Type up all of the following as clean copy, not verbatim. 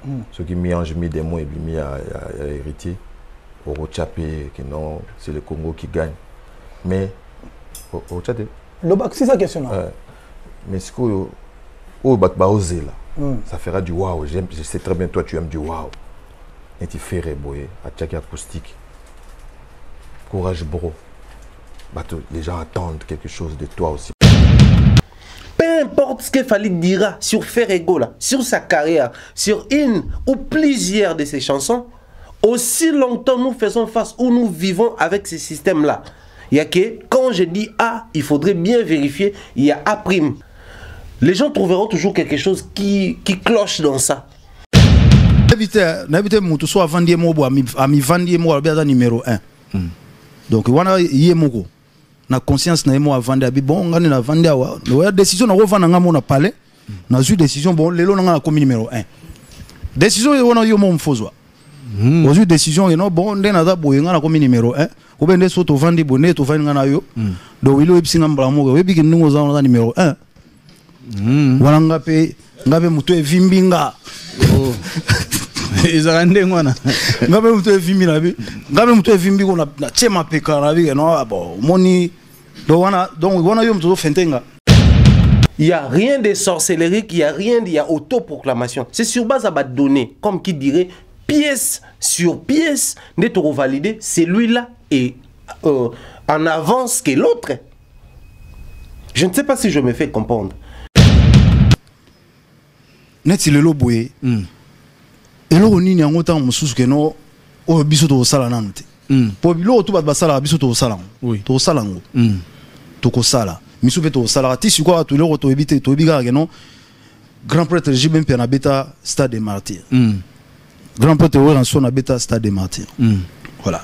Ceux qui mélangent des mots et mis à héritier. Au Rochapé, que non, c'est le Congo qui gagne. Mais, au Rochapé. C'est sa question. Mais ce que ça fera du waouh. Je sais très bien, toi, tu aimes du waouh. Et tu fais reboyer à Tchaki acoustique. Courage, bro. Les gens attendent quelque chose de toi aussi. Peu importe ce que Fally dira sur Ferrego, là, sur sa carrière, sur une ou plusieurs de ses chansons, aussi longtemps nous faisons face ou nous vivons avec ce système-là. Il y a que, quand je dis A, il faudrait bien vérifier, il y a A'. Les gens trouveront toujours quelque chose qui cloche dans ça. N'habitez mon tout soit vendier mo à mi vendier mo à numéro 1. Donc wana yé moko na conscience na mo à vendre abi bon ngani na vendre wa la décision na revendre nga mo na palais na eu décision bon lelo na comme numéro 1. Décision wana yo mo mfozwa. Aujourd'hui décision et non bon ndena za boye nga na comme numéro 1 ko bende so to vendre bonnet to vendre nga na yo do wilo epsinga mbala mo webi ke ndingo za na numéro 1. Wana ngape muto evimbinga ezarande ngwana ngape muto evimbi na bi ngape muto evimbi ko na chema peka na bi no bon moni donc wana yo muto fentenga. Il n'y a rien de sorcellerie, il n'y a rien, il y a autoproclamation. C'est sur base à données, comme qui dirait pièce sur pièce, d'être validé, celui-là est en avance que l'autre. Je ne sais pas si je me fais comprendre. Net le loboye. Et là on y a autant mususu que no o biso to sala nanute. Po bilo to ba sala biso to sala. Oui. To sala ngo. To ko sala. Misu beto sala ti su quoi to le to ebite to biga que no. Grand prêtre Jibem Pena Beta Stade des Martyrs. Grand prêtre Oranson na Beta Stade des Martyrs. Voilà.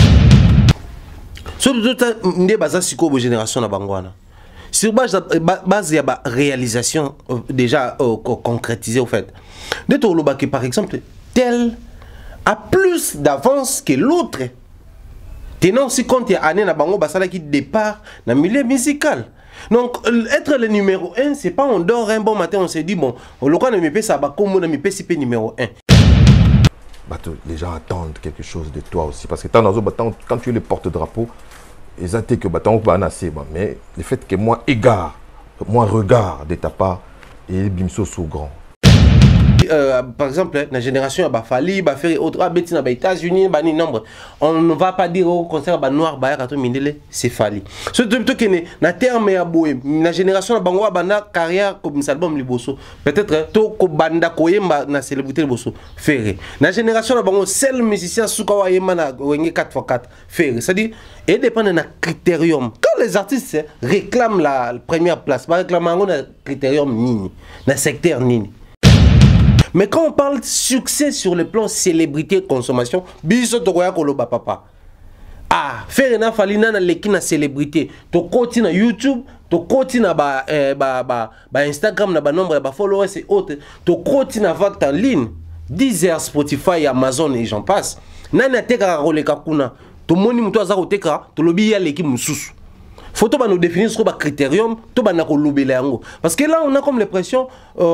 Sur tout ndé baza siko génération na bangwana. Sur base il y a réalisation déjà concrétisée au fait. De Tolobaki par exemple, tel a plus d'avance que l'autre. Tenant si compte il y a année na bango basala qui départ dans le milieu musical. Donc être le numéro 1, c'est pas on dort un bon matin on se dit bon, au local ne me paie ça ba comme on me paie CP numéro 1. Les gens attendent quelque chose de toi aussi parce que quand tu es le porte-drapeau ils attendent que mais le fait que moi regarde de ta part et bimso sous grand. Par exemple, la génération a Fally, a fait autre, aux États-Unis, nombre. On ne va pas dire au concert noir, c'est Fally. Surtout que na terme ya boé, la génération a bango bana carrière comme album liboso. Peut-être to ko banda koyemba na célébrité liboso. Ferré. La génération a bango seul musicien sukawa yemba na wenge 4x4. Ferré. C'est-à-dire et dépend d'un critérium. Quand les artistes réclament la première place, ils réclament un critérium nini, un secteur nini. Mais quand on parle de succès sur le plan célébrité consommation, biso tokoya koloba papa. Ah, faire na falina na leki na célébrité. To koti na YouTube, to koti na Instagram na ba nombre ba followers et autres. To koti na vente en ligne, Deezer, Spotify, Amazon et j'en passe. Nana teka roleka kuna. To moni muto azako teka, to lobi ya leki mususu. Faut que nous définir ce critérium, tout le monde. Parce que là, on a comme l'impression,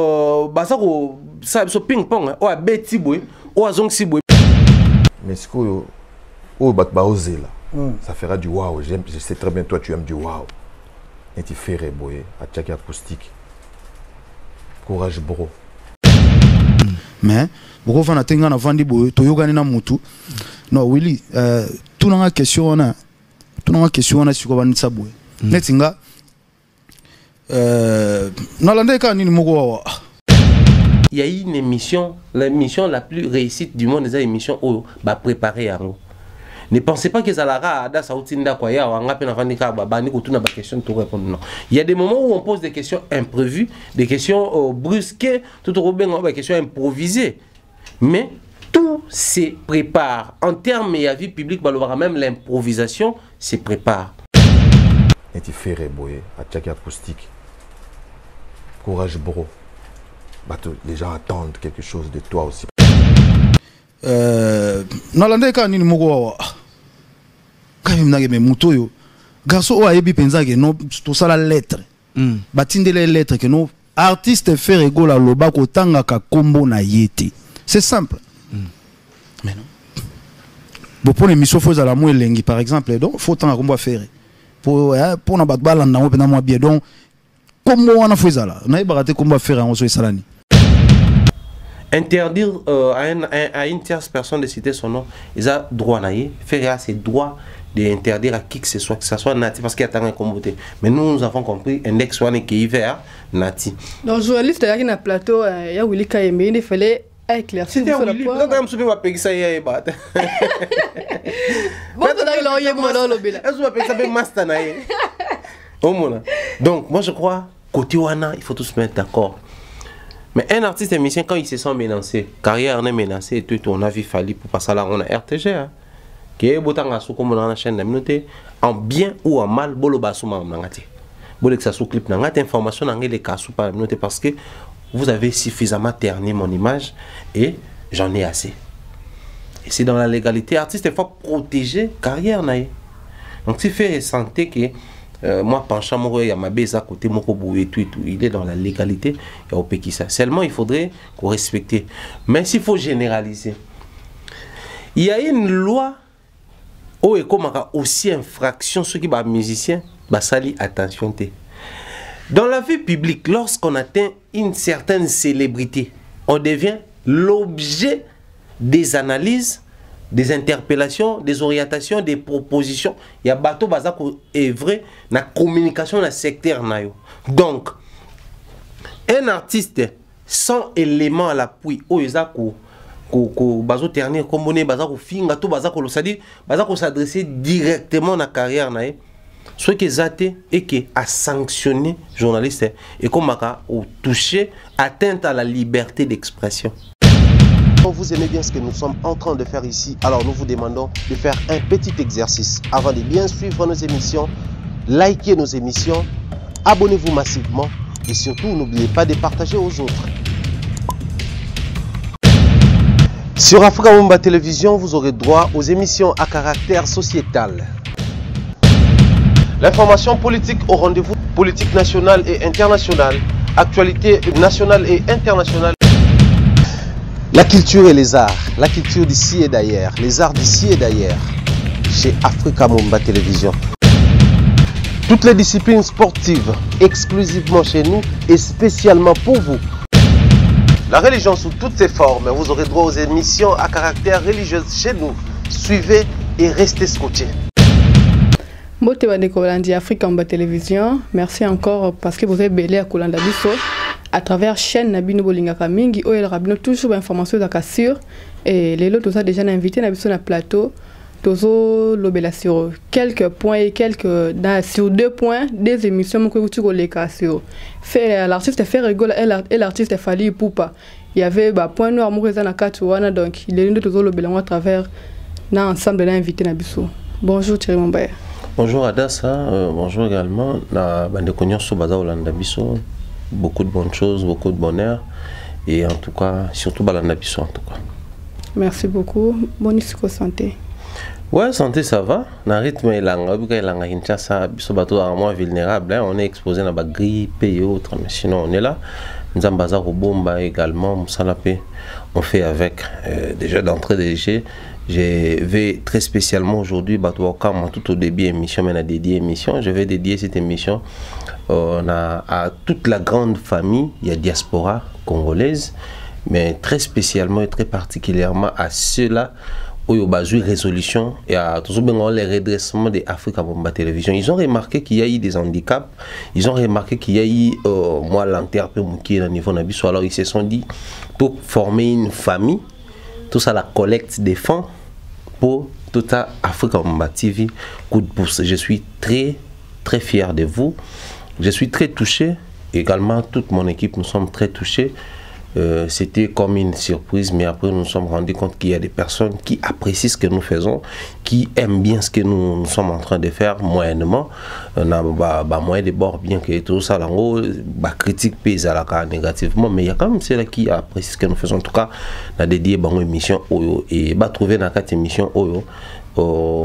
ça ping-pong, ou à Betty-boy, ou à Zong-si-boy. Mais ce que ça fera du waouh. Je sais très bien, toi, tu aimes du waouh. Et tu fais reboyer à Tchaki acoustique. Courage, bro. Mais, pourquoi on a tenga na vandi boy, to yoga na mutu. Non, Willy, tout dans la question on a. Tout dans la question on a sur quoi ça boy. Netinga. Nalande ka ni moko. Il y a une émission, l'émission la plus réussite du monde, c'est l'émission où va préparer yango. Ne pensez pas que ça la rada ça outinda kwa ya wanga pe na vandika ba ni kutuna ba question tout répondre non. Il y a des moments où on pose des questions imprévues, des questions brusquées, tout au bien des questions improvisées. Mais tout se prépare. En termes de la vie publique, même l'improvisation se prépare. Et tu fais reboyer à Tchaki acoustique. Courage, bro. Les gens attendent quelque chose de toi aussi. Nalande ka nini moko quand même nage me mutoyo garçon o ayebi penza ke no to sala lettre batinde les lettres que no artiste Ferrego la loba ko tanga ka kombo na yete C'est simple. Mais non. Bon, pour l'émission, il faut la mouille lengi, par exemple. Donc, il faut tant à faire. Pour na batbal en haut, pendant moi bien. Donc, comment on a fait ça là? On a baraté comment faire en Salani. Interdire à une tierce personne de citer son nom, ils ont droit à faire ses droits d'interdire à qui que ce soit Nati, parce qu'il y a tant de communauté. Mais nous avons compris, un ex-one qui est vers Nati. Donc, journaliste, il y a un plateau, il y a Willy Kayembe, il fallait éclaircir. C'était Willy, quand même, je vais payer ça, il y a bon, donc, moi je crois, côté Wana, il faut tous se mettre d'accord. Mais un artiste émission, quand il se sent menacé, carrière est menacée et tout, on a vu Fali pour passer là, on a RTG, hein, qui est beau temps à sous comme dans la chaîne de en bien ou en mal, bolo basuma nangati. Bolo que ça sous clip nangati, information nangé les cas sous par la parce que vous avez suffisamment terni mon image et j'en ai assez. Et c'est dans la légalité, artiste il faut protéger carrière naïe. Donc si fait santé que moi, penchant, il y a ma baisse à côté, et tout, il est dans la légalité, il y a au pays ça. Seulement, il faudrait qu'on respecte. Mais s'il faut généraliser, il y a une loi où il y a aussi infraction, ceux qui sont musiciens, sali attention. Dans la vie publique, lorsqu'on atteint une certaine célébrité, on devient l'objet des analyses, des interpellations, des orientations, des propositions. Il y a bateau bazar est vrai la communication dans le secteur nayo. Donc un artiste sans élément à l'appui au ezako bazo ternir comme on est bazar ko finga to bazar ko lo c'est-à-dire bazar ko s'adresser directement na carrière nayo. Ce qui est athée et qui a sanctionné journaliste et comme a touché atteinte à la liberté d'expression. Vous aimez bien ce que nous sommes en train de faire ici, alors nous vous demandons de faire un petit exercice. Avant de bien suivre nos émissions, likez nos émissions, abonnez-vous massivement et surtout n'oubliez pas de partager aux autres. Sur Africa Mumba Télévision, vous aurez droit aux émissions à caractère sociétal. L'information politique au rendez-vous, politique nationale et internationale, actualité nationale et internationale. La culture et les arts, la culture d'ici et d'ailleurs, les arts d'ici et d'ailleurs, chez Africa Mumba Télévision. Toutes les disciplines sportives, exclusivement chez nous et spécialement pour vous. La religion sous toutes ses formes, vous aurez droit aux émissions à caractère religieux chez nous. Suivez et restez scotchés. Mote wa Kolandi Africa Mumba Télévision, merci encore parce que vous avez belé à Kolanda Bisso. À travers chaîne Nabino Bolinga Kamingi, où il rabino toujours d'informations sur et les autres ont déjà invité Nabiso na plateau, tozo lobela sur quelques points et sur 2 points des émissions que vous les sur. Fait l'artiste fait rigoler et l'artiste Fali Poupa. Il y avait point noir moureza na katuana donc il est l'une de tozo lobela à travers na ensemble d'invité Nabiso. Bonjour Thierry Mombaye. Bonjour Adassa, bonjour également na bande konyo so baza Olanda Biso. Beaucoup de bonnes choses, beaucoup de bonheur et en tout cas, surtout Balanda Bisso en tout cas. Merci beaucoup. Bonne santé. Ouais, santé ça va. Na rythme elanga, buka elanga Kinshasa, Bisso bateau à moins vulnérable, hein. On est exposé dans la grippe et autres, mais sinon on est là. Nous avons bazar au bomba également, Moussalapé. On fait avec déjà d'entrée de jeu. Je vais très spécialement aujourd'hui, tout au début émission, mais on a dédié émission. Je vais dédier cette émission à toute la grande famille, il y a diaspora congolaise, mais très spécialement et très particulièrement à ceux-là où il y a besoin de résolution et à tous les redressements de Africa Mumba Télévision. Ils ont remarqué qu'il y a eu des handicaps, ils ont remarqué qu'il y a eu moi l'interprète qui est au niveau Nabiso. Alors ils se sont dit pour former une famille, tout ça la collecte des fonds pour tout à Africa Mumba TV. Coup de pouce. Je suis très fier de vous. Je suis très touché. Également toute mon équipe, nous sommes très touchés. C'était comme une surprise, mais après nous nous sommes rendus compte qu'il y a des personnes qui apprécient ce que nous faisons, qui aiment bien ce que nous sommes en train de faire moyennement. On a moyen de bord, bien que tout ça, critique pèse à la négativement, mais il y a quand même ceux-là qui apprécient ce que nous faisons. En tout cas, on a dédié une émission Oyo et va trouver dans cette émission Oyo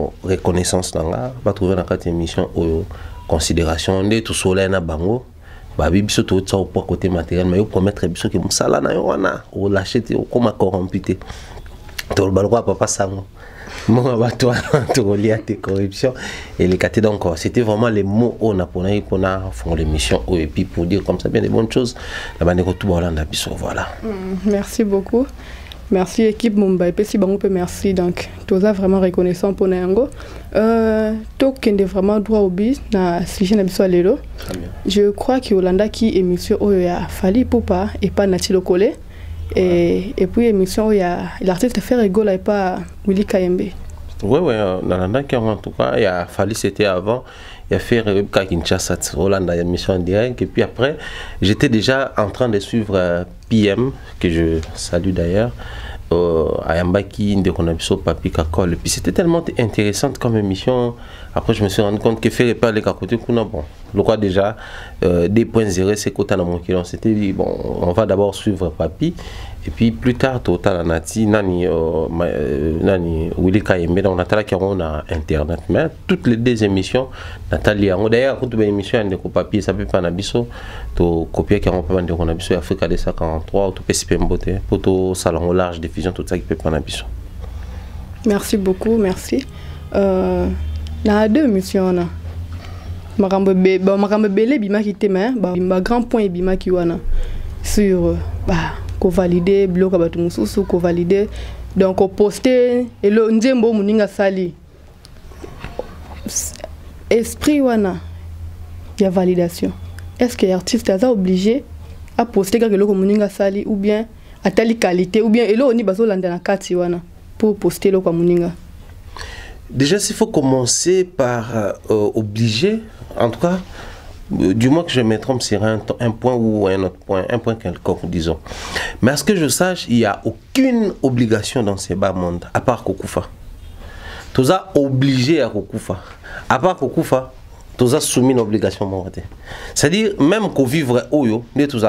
reconnaissance dans la, va trouver dans cette émission Oyo considération de tout soleil na bango. bah biso to ça au côté matériel mais yo promettre biso que musala na yo wana o lâcher comme corrompu te to le droit papa sango mon abattoir to lié à tes corruptions et les catés donc c'était vraiment les mots on a font l'émission et puis pour dire comme ça bien des bonnes choses la bande ko tout Hollande biso voilà. Merci beaucoup. Merci équipe Mumbai Pesi Bangope merci donc toza vraiment reconnaissant pour Nango to kende vraiment droit au bis na sujet na biso lelo. Je crois que Hollanda qui émission oyo ya Fally Ipupa et pas Nati Lokole et puis émission ya l'artiste fait rigolo et pas Willy Kayembe. Oui Hollanda qui en tout cas il a Fally c'était avant il a fait Rebecca Kinshasa Hollanda émission en direct et puis après j'étais déjà en train de suivre PM que je salue d'ailleurs à Yambaki de Konabiso Papi Kakol et puis c'était tellement intéressante comme émission après je me suis rendu compte que faire pas les côté kuna bon le quoi déjà 2.0 c'est côté dans mon kilon c'était bon on va d'abord suivre Papi et puis plus tard total nati nani Willy Kayembe on a tala qui on a internet mais toutes les deux émissions Nathalie d'ailleurs toute émission de Papi ça peut pas na biso to copier qui on peut de Konabiso Africa de 53 to PCP Mbote pour to salon au large diffusion tout ça qui peut pas na biso. Merci beaucoup merci na deux émissions na makambo belé bima ki tema ba grand point bima ki wana sur ko valider bloc abatu mususu ko valider donc ko poster et le ndembo muninga sali esprit wana ya validation est-ce que l'artiste est obligé à poster quelque chose muninga sali ou bien à telle qualité ou bien et là on y baso landa na kati wana pour poster le muninga. Déjà s'il faut commencer par obliger en tout cas du moins que je me trompe sur un point ou un autre point, un point quelconque, disons. Mais à ce que je sache, il n'y a aucune obligation dans ces bas mondes, à part Kokufa. Tu as obligé à Kokufa. À part Kokufa, tu as soumis une obligation morale. C'est-à-dire, même qu'on vivre Oyo,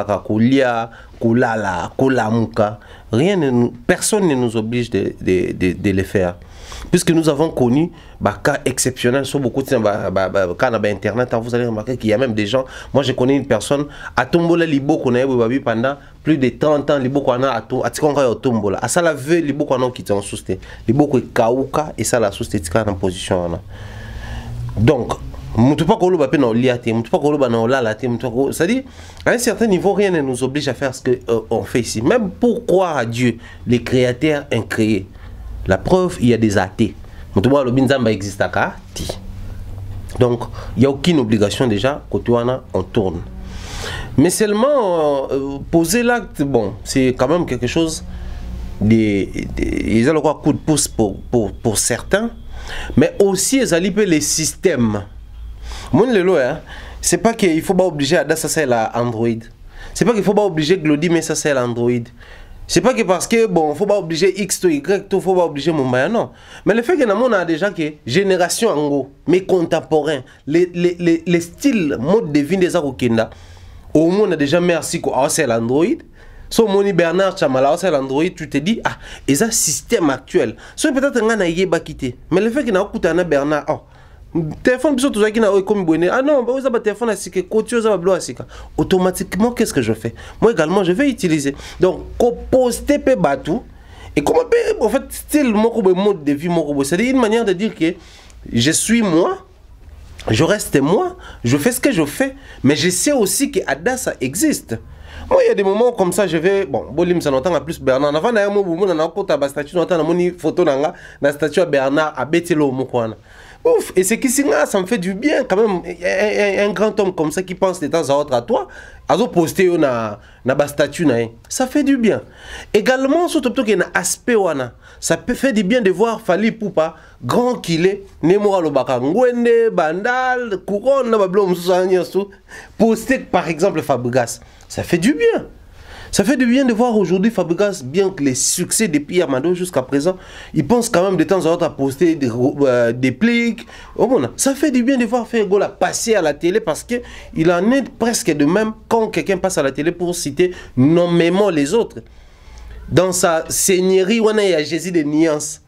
personne ne nous oblige de les faire. Puisque nous avons connu des cas exceptionnels sur beaucoup de cas internet, vous allez remarquer qu'il y a même des gens. Moi, je connais une personne à Tombola Libo qu'on a eu pendant plus de 30 ans. Libo qu'on a à Tombola. À ça, la veille, Libo qu'on a quitté en sousté. Libo qu'on a Kauka et ça, la sousté en position. Donc, c'est-à-dire, à un certain niveau, rien ne nous oblige à faire ce qu'on fait ici. Même pour croire à Dieu, les créateurs ont créé. La preuve, il y a des athées. Donc, il n'y a aucune obligation déjà, quand on tourne. Mais seulement, poser l'acte, bon, c'est quand même quelque chose, ils ont un coup de pouce pour certains, mais aussi ils ont les systèmes. C'est pas qu'il faut pas obliger à ça c'est l'Android. C'est pas qu'il faut pas obliger Glody, mais ça c'est l'Android. C'est pas que parce que bon, faut pas obliger X to Y, faut pas obliger Mumbai, non. Mais le fait que nous a déjà que génération en gros, mais contemporain, les styles, mode de vie des Arokenda, au moins on a déjà merci quoi, c'est l'Android. So moni Bernard Chamala, c'est l'Android, tu te dis ah, et ça système actuel. So peut-être on a yéba quitté. Mais le fait que nous a Bernard, oh, téléphone biso tout ça qui n'a comme bonnet. Ah non, bah vous avez téléphone assis que côté ça va bloquer assis. Automatiquement qu'est-ce que je fais? Moi également je vais utiliser. Donc poster pe batou et comment en fait style mon mode de vie mon c'est une manière de dire que je suis moi, je reste moi, je fais ce que je fais, mais je sais aussi que Ada ça existe. Moi, il y a des moments comme ça, je vais. Bon, Bolim, ça n'entend plus Bernard. Avant, d'ailleurs, moi, on a un statut, on a une photo, la statue à Bernard, à Betelo, Mokwana. Ouf, et c'est qu'ici, ça me fait du bien quand même. Un grand homme comme ça qui pense de temps à autre à toi, à poster na statue, ça fait du bien. Également, surtout qu'il y a un aspect, ça fait du bien de voir Fally Ipupa, grand qu'il est, Nemora Lobaka, Ngwende, Bandal, Couronne, poster par exemple Fabregas. Ça fait du bien. Ça fait du bien de voir aujourd'hui Fabregas, bien que les succès depuis Amado jusqu'à présent, il pense quand même de temps en temps à poster des plics. Ça fait du bien de voir Fergola passer à la télé parce qu'il en est presque de même quand quelqu'un passe à la télé pour citer nommément les autres. Dans sa seigneurie, on a Jésus de nuances.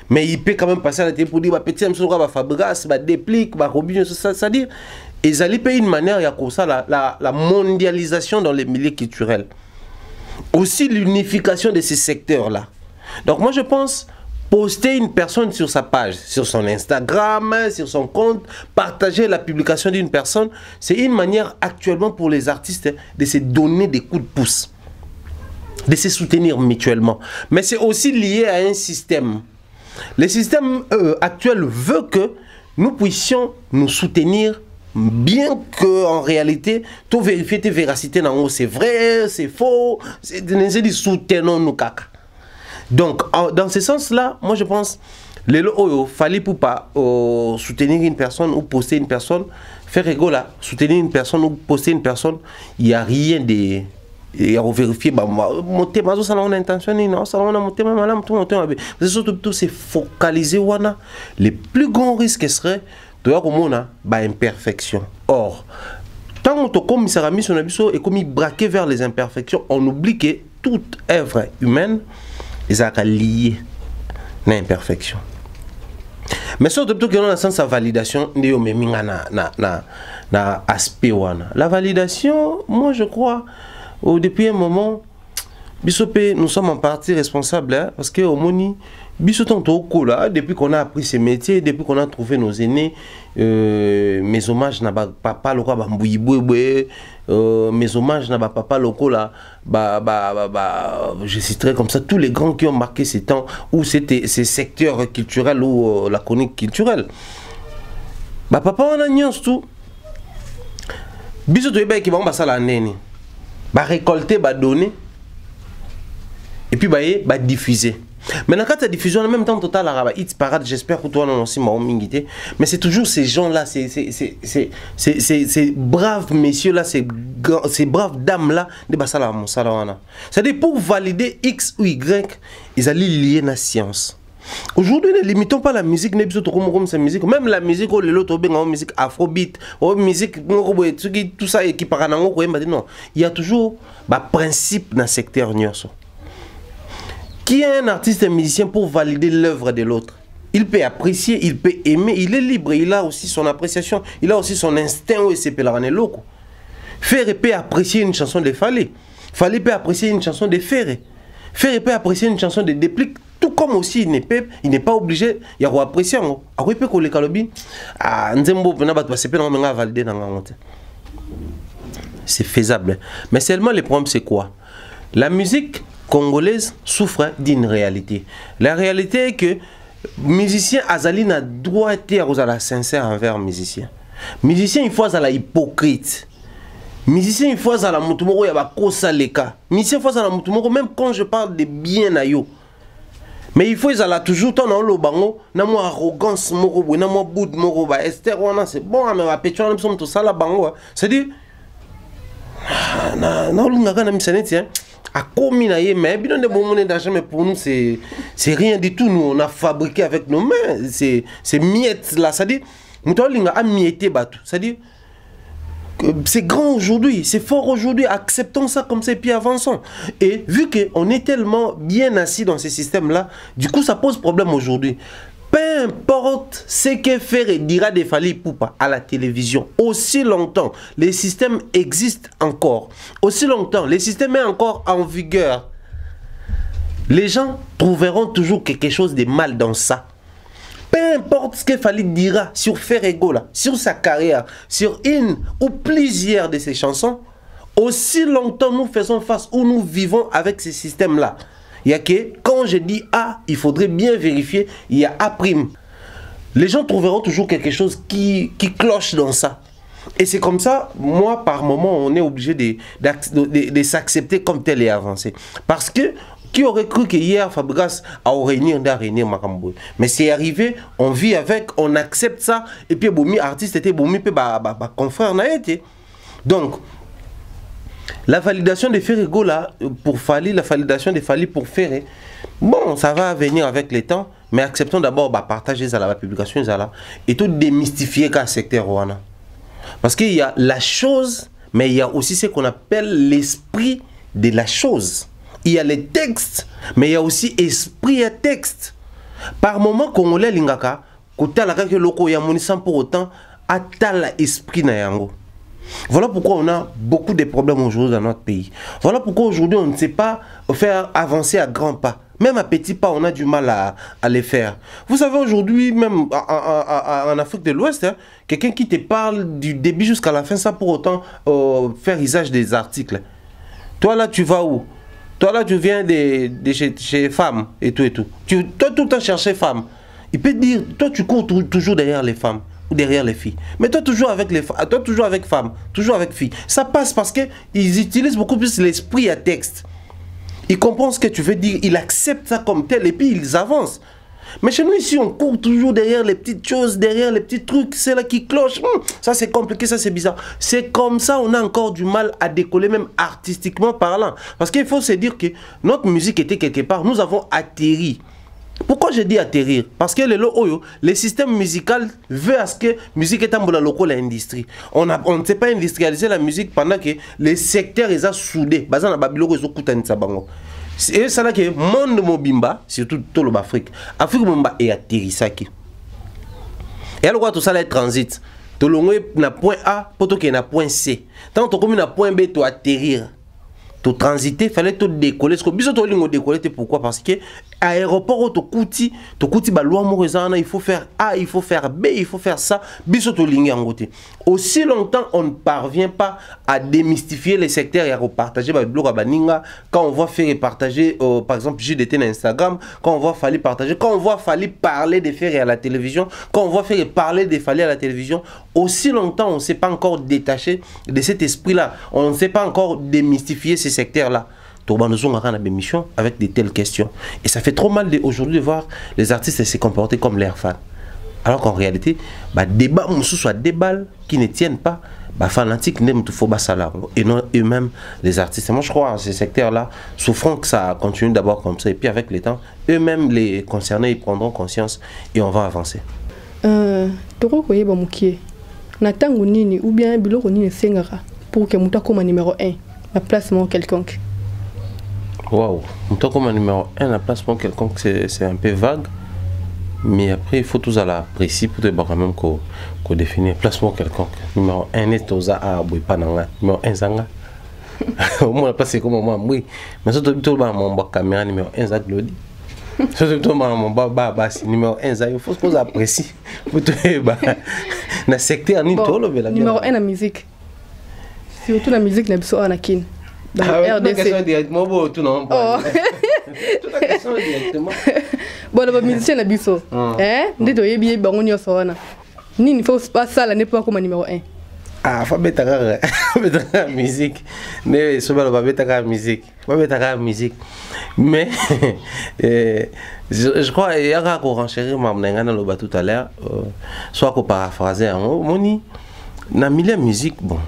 Mais il peut quand même passer à la télé pour dire, petit, Fabregas, déplique, Robinho, c'est-à-dire, ils allaient payer une manière, il y a comme ça, la mondialisation dans les milieux culturels. Aussi l'unification de ces secteurs-là. Donc moi je pense, poster une personne sur sa page, sur son Instagram, sur son compte, partager la publication d'une personne, c'est une manière actuellement pour les artistes de se donner des coups de pouce, de se soutenir mutuellement. Mais c'est aussi lié à un système. Le système actuel veut que nous puissions nous soutenir, bien qu'en réalité, tout vérifier tes véracités, c'est vrai, c'est faux, c'est des soutenons nous caca. Donc, dans ce sens-là, moi je pense, il fallait pour pas soutenir une personne ou poster une personne, faire rigolo, soutenir une personne ou poster une personne, il n'y a rien de... Et à vérifier, mon thème, ça a une intention, non, ça a un thème, c'est surtout c'est focaliser. Le plus grand risque serait de avoir une imperfection. Or, tant que comme ça a mis son abisso et comme il braqué vers les imperfections, on oublie que toute œuvre humaine est liée à l'imperfection. Mais surtout que dans le sens de validation, na aspect la validation, moi je crois, depuis un moment, nous sommes en partie responsables, hein, parce que au Moni, depuis qu'on a appris ces métiers, depuis qu'on a trouvé nos aînés, mes hommages n'a pas le quoi, mes hommages n'a pas le quoi là, je citerai comme ça tous les grands qui ont marqué ces temps où c'était ces secteurs culturels ou la chronique culturelle. Papa on a niance tout. Biso to eba qui va ça la nene. Récolter, donner et puis diffuser. Maintenant quand tu diffusion en même temps total arabe hit parade, j'espère que toi non aussi ma omingité, mais c'est toujours ces gens là, ces braves messieurs là, ces braves dames là de basala mon salawana. C'est-à-dire pour valider X ou Y, ils allaient lier la science. Aujourd'hui, ne limitons pas la musique, musique, même la musique, musique afrobeat, musique, tout ça qui part non. Il y a toujours un principe dans le secteur. Qui est un artiste et musicien pour valider l'œuvre de l'autre? Il peut apprécier, il peut aimer, il est libre, il a aussi son appréciation, il a aussi son instinct où il s'est pelarané loco. Ferré peut apprécier une chanson de Fallé, Fallé peut apprécier une chanson de Ferré, Ferré peut apprécier une chanson de Déplique. Tout comme aussi il n'est pas obligé, il y a apprécier. C'est faisable. Mais seulement le problème c'est quoi? La musique congolaise souffre d'une réalité. La réalité est que musicien Azalina doit être sincère envers musicien. Musicien il faut être hypocrite. Musicien il faut être mutumoro ya ba kosa leka. Musicien il faut être mutumoro même quand je parle de bien na yo. Mais il faut qu'ils toujours dans le bango, na mo arrogance moko, na mo boud moko ba Esther wana c'est bon mais va pétuana nous sommes tout ça la bango. C'est dire na lunga na misaneti hein. A commis na ye mais bidon de bon d'argent mais pour nous c'est rien du tout, nous on a fabriqué avec nos mains, c'est miettes là, ça dit mutolinga a mietté batou. Ça dit c'est grand aujourd'hui, c'est fort aujourd'hui, acceptons ça comme ça et puis avançons. Et vu qu'on est tellement bien assis dans ces systèmes-là, du coup ça pose problème aujourd'hui. Peu importe ce que faire et dira des Fally Ipupa à la télévision, aussi longtemps les systèmes existent encore, aussi longtemps les systèmes sont encore en vigueur, les gens trouveront toujours quelque chose de mal dans ça. Peu importe ce que Fally dira sur Ferrego, sur sa carrière, sur une ou plusieurs de ses chansons, aussi longtemps nous faisons face ou nous vivons avec ces systèmes-là. Il y a que quand je dis A, il faudrait bien vérifier, il y a A'. Les gens trouveront toujours quelque chose qui cloche dans ça. Et c'est comme ça, moi par moment, on est obligé de s'accepter comme tel et avancer. Parce que qui aurait cru que hier Fabregas a réunir Makambo? Mais c'est arrivé, on vit avec, on accepte ça, et puis Bomi artiste était Bomi confrère n'a été. Donc la validation de Ferrego là pour Fally, la validation de Fally pour Ferré, bon ça va venir avec le temps, mais acceptons d'abord partager ça la publication ça et tout démystifier qu'un secteur wana. Parce qu'il y a la chose, mais il y a aussi ce qu'on appelle l'esprit de la chose. Il y a les textes, mais il y a aussi esprit et texte. Par moment, Congolais lingaka, kotala kake loko ya moni sans pour autant atala esprit na yango. Voilà pourquoi on a beaucoup de problèmes aujourd'hui dans notre pays. Voilà pourquoi aujourd'hui on ne sait pas faire avancer à grands pas. Même à petits pas, on a du mal à les faire. Vous savez, aujourd'hui, même en Afrique de l'Ouest, hein, quelqu'un qui te parle du début jusqu'à la fin, sans pour autant faire usage des articles. Toi là, tu vas où? Toi là, tu viens de chez femmes et tout et tout. Toi, tout le temps chercher femmes. Il peut te dire, toi, tu cours toujours derrière les femmes ou derrière les filles. Mais toi, toujours avec les femmes, toi, toujours avec femmes, toujours avec filles. Ça passe parce qu'ils utilisent beaucoup plus l'esprit à texte. Ils comprennent ce que tu veux dire, ils acceptent ça comme tel et puis ils avancent. Mais chez nous ici, on court toujours derrière les petites choses, derrière les petits trucs, c'est là qui cloche. Ça c'est compliqué, ça c'est bizarre. C'est comme ça, on a encore du mal à décoller, même artistiquement parlant. Parce qu'il faut se dire que notre musique était quelque part, nous avons atterri. Pourquoi je dis atterrir? Parce que le système musical veut à ce que la musique est en local à l'industrie. On ne sait pas industrialiser la musique pendant que les secteurs sont soudés. Et c'est là que le monde mobimba, surtout tout l'Afrique, l'Afrique est atterrissaki. Et alors tout ça là est transit. Tout le monde na point A, pour qu'il y ait point C. Tant que tu as point B, tu atterrir. Tu transiter, il fallait te décoller. Ce que tu décoller, pourquoi? Parce que l'aéroport, tu coûtes la loi morezana, il faut faire A, il faut faire B, il faut faire ça. Aussi longtemps, on ne parvient pas à démystifier les secteurs et à repartager. Quand on voit faire partager, par exemple, JDT sur Instagram, quand on voit falloir partager, quand on voit falloir parler des faits à la télévision, quand on voit faire parler des faits à la télévision, aussi longtemps, on ne s'est pas encore détaché de cet esprit-là. On ne sait pas encore démystifier ces secteurs-là. Nous avons des missions avec de telles questions. Et ça fait trop mal aujourd'hui de voir les artistes se comporter comme leurs fans. Alors qu'en réalité, débat soit des balles qui ne tiennent pas, fanatiques n'aiment tout faut salaire. Et non eux-mêmes les artistes. Et moi je crois à ces secteurs-là, souffrant que ça continue d'abord comme ça. Et puis avec le temps, eux-mêmes les concernés, ils prendront conscience et on va avancer. Ou bien pour que Mouta comme numéro 1, un placement quelconque. Waouh, Mouta comme numéro 1, un placement quelconque, c'est un peu vague. Mais après, il faut tous à la précis pour quand même qu'on définisse placement quelconque. Numéro 1 est aux A, numéro 1 Zanga. Au moins, la place c'est comme moi, oui. Mais surtout, mon caméra numéro 1 Zag Glody. Surtout, mon baba, numéro 1 Zag, il faut qu'on apprécie. Pour tout le secteur, numéro 1 la musique. Surtout la musique, n'a pas Anakin. Dans RDC. Directement, tout non. Toute la question directement. Bon, le musicien n'a pas ça. Hein? Dit oye bien bon on y a ni il faut pas ça la n'est pas comme numéro 1. Ah, faut mettre la musique. Mais ça va mettre la musique. Faut mettre la musique. Mais je crois il y a qu'on renchérir m'amener le bas tout à l'heure soit qu'on paraphraser en moni na milieu musique bon.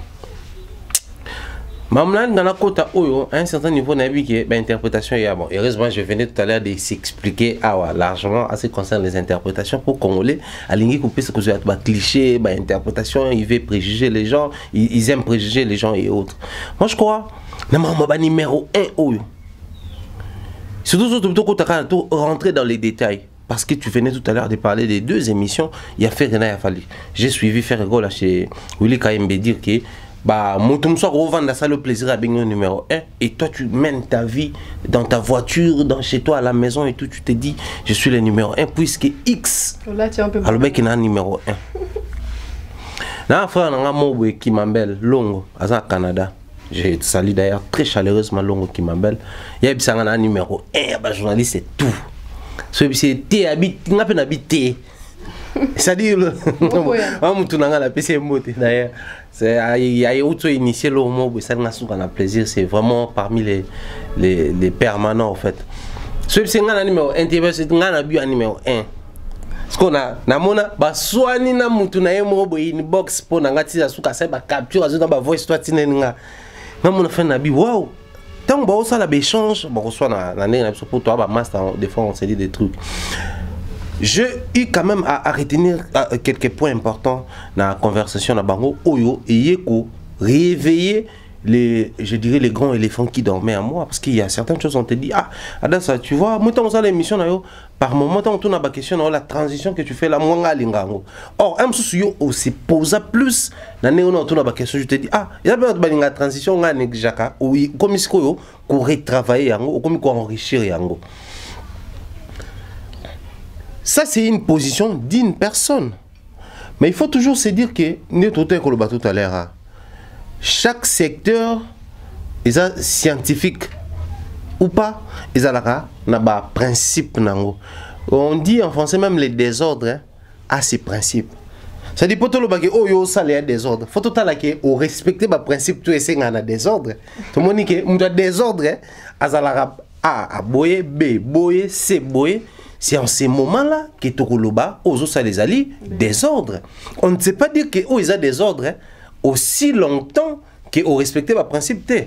Mamlan dans la côte à un certain niveau d'interprétation interprétation est bon. Heureusement, je venais tout à l'heure de s'expliquer largement à ce qui concerne les interprétations pour Congolais. À l'ingé couper ce que j'ai cliché, interprétation, ils veulent préjuger les gens, ils aiment préjuger les gens et autres. Moi je crois, numéro 1 surtout quand tu as rentrer dans les détails. Parce que tu venais tout à l'heure de parler des deux émissions, il y a Ferena et Afali. J'ai suivi Ferrego là chez Willy KMB dire que mon soir revendre ça le plaisir à bien numéro 1 et toi tu mènes ta vie dans ta voiture, chez toi à la maison et tout, tu te dis je suis le numéro 1 puisque X alors mec il a un numéro 1. Là frère on a Mobo qui m'embelle Longo à Canada. Je salue d'ailleurs très chaleureusement Longo qui m'embelle. Il y a un numéro 1 journaliste c'est tout. C'est T habite, on a peine habité. C'est-à-dire, il y a autre initié le mot, ça a plaisir, c'est vraiment parmi les permanents en fait. C'est un numéro 1, c'est un numéro 1. Ce qu'on a, namona, soit ni na mutu na yemo une box pour n'angati asuka ça capture azuka ba voice toi tinenga. Namona fait nabi wow. Tant que ça la échange, bon soit na na pour toi ba master des fois on se dit des trucs. J'ai eu quand même à retenir quelques points importants dans la conversation na bango oyo et ko réveiller je dirais les grands éléphants qui dormaient à moi, parce qu'il y a certaines choses on te dit, ah Adassa, tu vois, moi quand on a l'émission par moment on tourne à la question la transition que tu fais là, moi lingango. Or un souci on se pose plus na néo on tourne à la question, je te dis, ah il y a bien la transition on a négjaka ou comme ce qu'on retravailler yango ou comme qu'on enrichir yango. Ça c'est une position d'une personne. Mais il faut toujours se dire que tout à l'heure, chaque secteur est scientifique ou pas, ils ont un principe. On dit en français même les désordres à ces principes. Ça dit pour tout le monde oh yo ça les désordres. Faut tout à que au respecter le principe tout essayer un désordre. Tout le monde dit que un désordre azala A boyer B boyer C boyer. C'est en ces moments-là que Tokoloba, aux autres, ça les allie, désordre. On ne sait pas dire qu'ils ont des désordres aussi longtemps qu'ils ont respecté le principe T.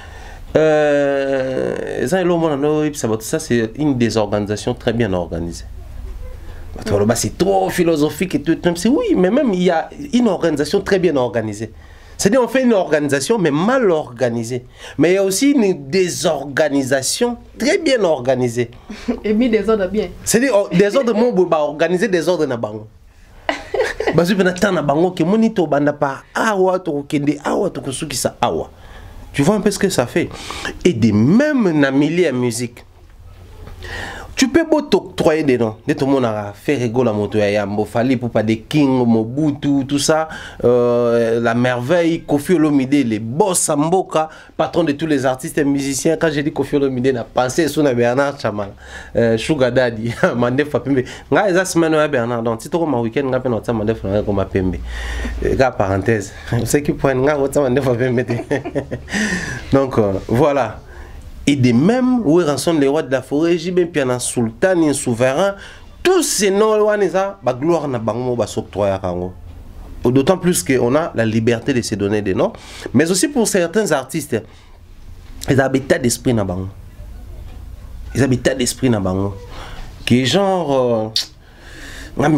Ça, c'est une désorganisation très bien organisée. C'est trop philosophique et tout. Oui, mais même il y a une organisation très bien organisée. C'est-à-dire on fait une organisation mais mal organisée. Mais il y a aussi une désorganisation très bien organisée. Et mis des ordres bien. C'est-à-dire des ordres organiser des ordres na bango. Parce que maintenant na bango que monito banda pa awa to kende awa to kusuki sa awa. Tu vois un peu ce que ça fait. Et de même na milieu musique. Tu peux pas t'octroyer des noms. Tout le monde a fait rigoler la moto. Il y a Mofali pour pas des King, Mobutu, tout ça. La merveille, Kofi Olomide, les boss Samboka, patron de tous les artistes et musiciens. Quand j'ai dit Kofi Olomide, on a pensé sur Bernard Chamal, Sugar Daddy, Mandef Fapembe. Nga eza semaine Bernard. Donc si tu as un week-end, nga penota Mandef Fapembe. Parenthèse. C'est qui point nga Mandef Fapembe. Donc voilà. Et de même, où sont les rois de la forêt, Jibé, Piana, Sultan, un souverain, tous ces noms-là, la gloire n'a pas s'octroyer. D'autant plus qu'on a la liberté de se donner des noms. Mais aussi pour certains artistes, ils ont l'état d'esprit n'a pas. Ils ont l'état d'esprit n'a pas. Qui est genre. On a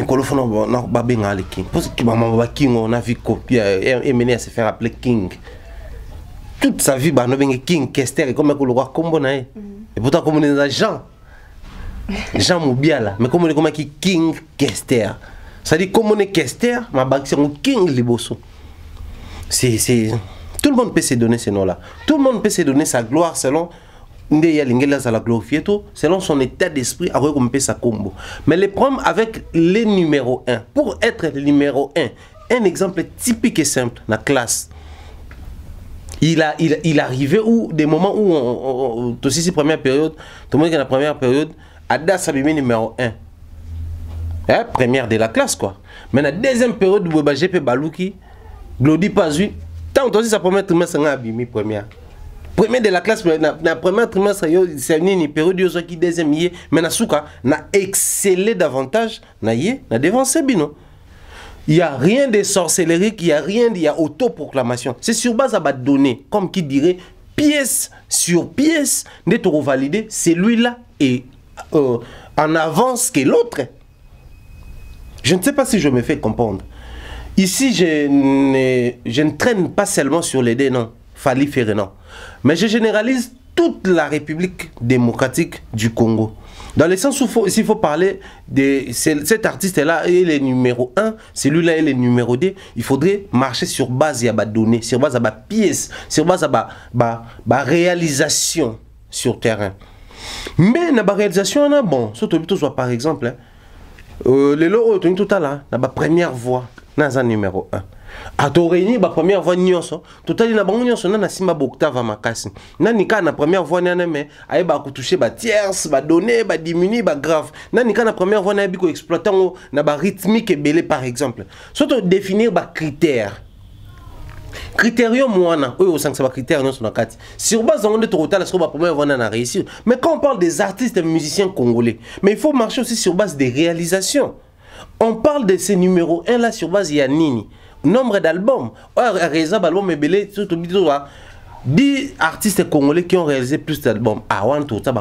vu copier et mené à se faire appeler King. Toute sa vie, bah, nous King Kester et comme le roi Combo nae. Et pourtant comme on est Jean Moubiala, mais comme on est comme King Kester. Ça dit comme on est Kester, ma banque c'est un King Liboso. C'est tout le monde peut se donner ces noms-là. Tout le monde peut se donner sa gloire selon la glorifier tout, selon son état d'esprit à recompenser sa combo. Mais le problème avec les numéros 1, pour être le numéro 1, un exemple typique et simple, la classe. Il arrivait où des moments où aussi ces premières périodes, tout le monde qui est dans la première période, Ada Sabimi numéro 1. Hein, première de la classe quoi. Mais dans la deuxième période, où GP Balouki, Glody Pazui, tant aussi sa première trimestre, c'est Abimi première. Première de la classe, la première trimestre, c'est une période qui deuxième yé, mais na souka, na excellé davantage, na yé, na devancé bino. Il n'y a rien de sorcellerie, il n'y a rien, il y a autoproclamation. C'est sur base à données, comme qui dirait, pièce sur pièce, d'être validé, celui-là est en avance que l'autre. Je ne sais pas si je me fais comprendre. Ici, je ne traîne pas seulement sur les deux noms, Fali Ferrenan, mais je généralise toute la République démocratique du Congo. Dans le sens où s'il faut parler de cet artiste-là, il est numéro 1, celui-là, il est numéro 2, il faudrait marcher sur base de données, sur base de pièces, sur base de réalisation sur terrain. Mais dans la réalisation, bon, surtout par exemple, le lot tout à l'heure, la première voix, dans un numéro 1. A to réuni ba première voix nyonso totali na bango nyonso na simba boktava makasi na nika na première voix na mais aye ba ko toucher ba tierce ba donner ba diminuer ba grave na nika na première voix na bi ko exploitant na ba rythmique belé par exemple surtout définir ba critères critérium wana oyo au 5 ba critères nyonso na kati sur base on de total sur ba première voix na réussir mais quand on parle des artistes et musiciens congolais mais il faut marcher aussi sur base des réalisations. On parle de ces numéros 1 là sur base Yanini. Nombre d'albums. 10 artistes congolais qui ont réalisé plus d'albums. Par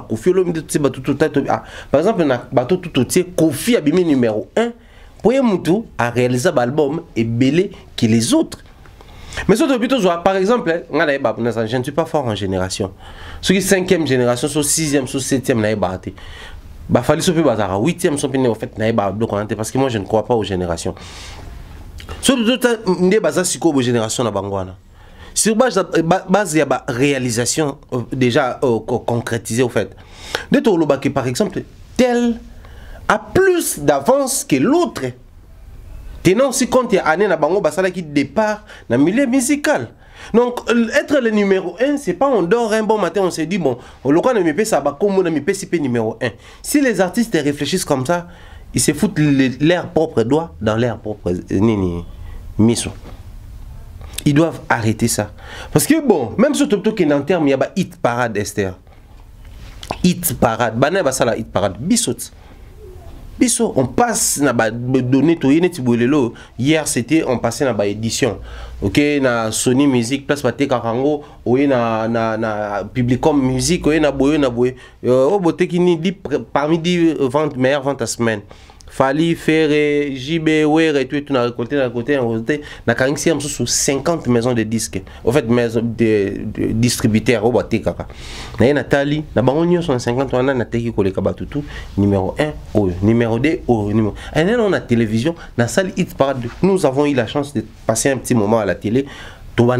exemple, Kofi Abimi numéro 1. Pour Moutou a réalisé un album et belé que les autres. Mais surtout, par exemple, je ne suis pas fort en génération. Ceux qui 5e génération, soit 6e, soit 7e, il fallait se faire 8e, en fait, parce que moi je ne crois pas aux générations. Surtout, il y a des générations dans Bangwana. Sur base il y a réalisation déjà concrétisée au fait. De Toloba qui par exemple, tel a plus d'avance que l'autre. Tenant aussi compte il y a année na bango basala qui départ dans le milieu musical. Donc être le numéro 1, c'est pas on dort un bon matin on se dit bon, le quoi ne me paie ça ba comme on me paie si numéro 1. Si les artistes réfléchissent comme ça, ils se foutent leur propre doigt dans leur propre mission. Ils doivent arrêter ça. Parce que bon, même sur Topto qui est en terme, il y a hit parade Esther. Hit parade, banane basala hit parade bisot. Biso, on passe na ba donner to yene tibolelo. Hier c'était on passait na ba édition. OK, na Sony Music place baté karango, oye na Publicom Music, oye na boye o boté qui ni parmi 10 ventes meilleures ventes à semaine. Fali Ferré, JB Were et tout on a récolté d'un côté on na karingsi am sous 50 maisons de disques. En fait maisons de distributeurs au baté kaka. Na Nathalie, na bangonyo sont 50 on a na teki koleka batutu numéro 1 au numéro 2 au numéro. Et là on a télévision, na salle hit parade. Nous avons eu la chance de passer un petit moment à la télé. Des fois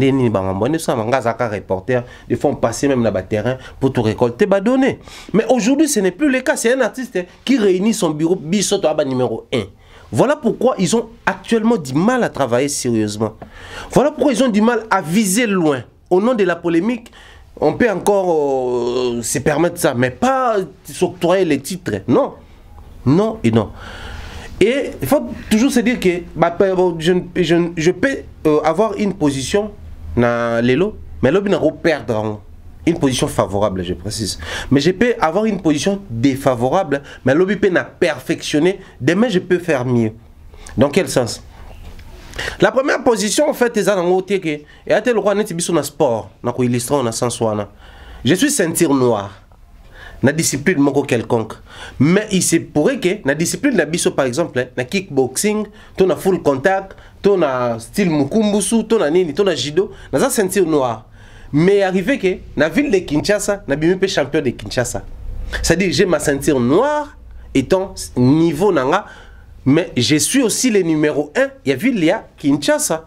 on passait même dans le terrain pour tout récolter, donner. Mais aujourd'hui ce n'est plus le cas, c'est un artiste qui réunit son bureau Bissoto numéro 1. Voilà pourquoi ils ont actuellement du mal à travailler sérieusement. Voilà pourquoi ils ont du mal à viser loin. Au nom de la polémique, on peut encore se permettre ça, mais pas s'octroyer les titres. Non, non et non. Et il faut toujours se dire que je peux avoir une position dans l'élo, mais l'objet n'a pas perdre une position favorable, je précise. Mais je peux avoir une position défavorable, mais l'objet peut n'a perfectionner. Demain, je peux faire mieux. Dans quel sens? La première position, en fait, c'est dans le côté que et à tel roi n'est pas sport, dans l'illustration, dans sens je suis ceinture noire. Na discipline moko quelconque, mais il se pourrait que na discipline la biso par exemple na kickboxing to na full contact to na style mukumbusu to na nini to na judo na za ceinture noire, mais arrivé que na ville de Kinshasa na bimi pe champion de Kinshasa, c'est-à-dire j'ai ma ceinture noire étant niveau nanga, mais je suis aussi le numéro 1 il y a ville ya Kinshasa.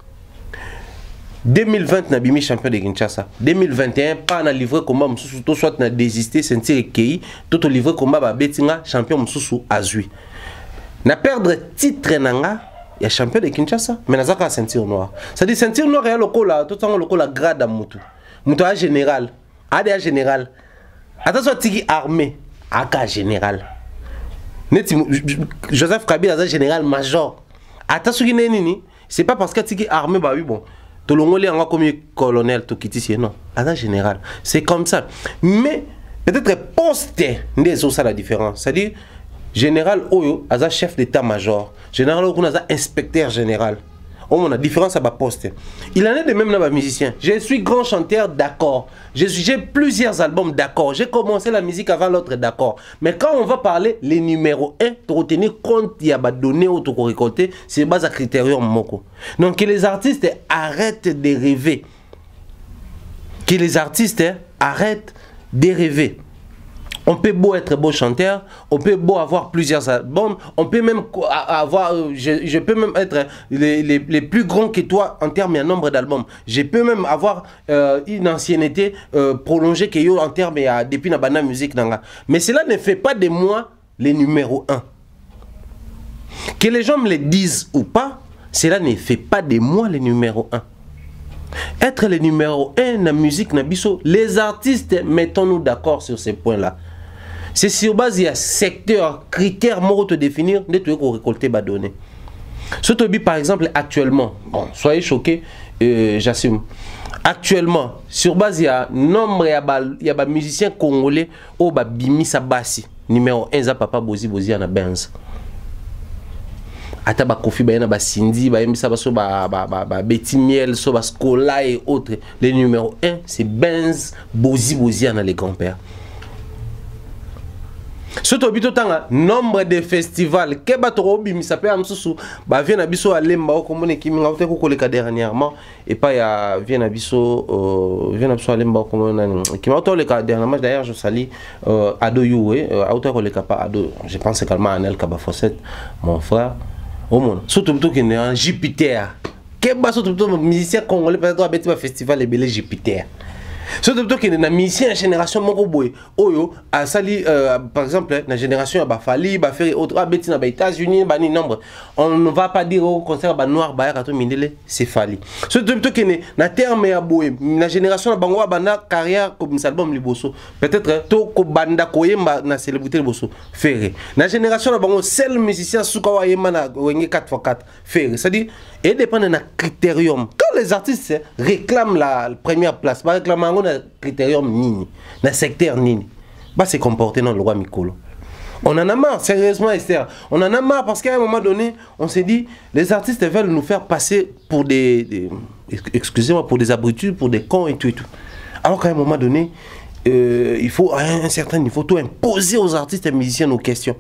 2020 na bimi champion de Kinshasa. 2021 pas na livré combat mususu to soit na désisté sentir kei to livré combat ba betinga champion mususu azui. Na perdre titre nanga ya champion de Kinshasa mais na zaka ceinture noire. Ça dit ceinture noire ya lokola to tango lokola grade mutu. Mutu a général, ADA général. Attention tiki armée, aka général. Neti Joseph Kabila a général major. Attention ki nini, c'est pas parce que tiki armée bah oui bon. Tout le monde est comme colonel, tout qui non, agent général. C'est comme ça. Mais peut-être poste, c'est ça la différence. C'est-à-dire, général Oyo, agent chef d'état-major. Général Oyo, agent inspecteur général. On a différence à ma poste. Il en est de même dans ma musicien. Je suis grand chanteur, d'accord. J'ai plusieurs albums, d'accord. J'ai commencé la musique avant l'autre, d'accord. Mais quand on va parler les numéros 1, pour retenir compte, il y a des données auto récolter, c'est base à critérium moko. Donc que les artistes arrêtent de rêver. Que les artistes arrêtent de rêver. On peut beau être beau chanteur, on peut beau avoir plusieurs albums, on peut même avoir, je peux même être les plus grands que toi en termes de nombre d'albums. Je peux même avoir une ancienneté prolongée que yo en termes de depuis la bande musique nanga. Mais cela ne fait pas de moi les numéro 1. Que les gens me le disent ou pas, cela ne fait pas de moi les numéro 1. Être le numéro 1 dans la musique, les artistes, mettons-nous d'accord sur ces points-là. C'est sur base de secteur, critères, mots te définir, de tout récolter des données. Surtout par exemple actuellement, bon, soyez choqués, j'assume. Actuellement, sur base de nombre, il y a des musiciens congolais au Bimi Sabasi, numéro 1, Papa Bozi Bozi na Benz. Ata ba Kofi ba ba Cindy ba Mbisa ba so ba Betty Miel so ba Skola et autres. Les numéro 1 c'est Benz Bozi Bozi na les grands-pères. Surtout bito tanga nombre de festivals ke batoro bimisa pe amsusu ba vient abiso alemba o komone kimi ngauté ko koleka dernièrement et pas ya vient abiso alemba o komone qui m'a le cas dernièrement d'ailleurs je salue Ado Youé auto koleka pas Ado je pense également à Anel Kabafosset mon frère au monde surtout bito qui est en Jupiter ke ba surtout bito musicien congolais peut-être abeti ba festival ebele Jupiter. Surtout que dans la mission génération moko boy oyo a sali par exemple la génération ba fali ba faire autre abeti na ba États-Unis ba ni nombre on ne va pas dire au concert ba noir ba kato mindele c'est fali surtout que na terme ya boy la génération bango banda carrière comme album liboso peut-être to ko banda koyemba na célébrité liboso faire la génération bango seul musicien suka wa yemba na wenge 4x4 faire c'est-à-dire et dépend de la critérium quand les artistes réclament la première place par réclamant un critérium nini dans secteur nini bah c'est comporté dans le roi Mikolo. On en a marre sérieusement Esther, on en a marre parce qu'à un moment donné on s'est dit les artistes veulent nous faire passer pour excusez-moi pour des abrutis, pour des cons et tout alors qu'à un moment donné il faut à un certain niveau tout imposer aux artistes et musiciens nos questions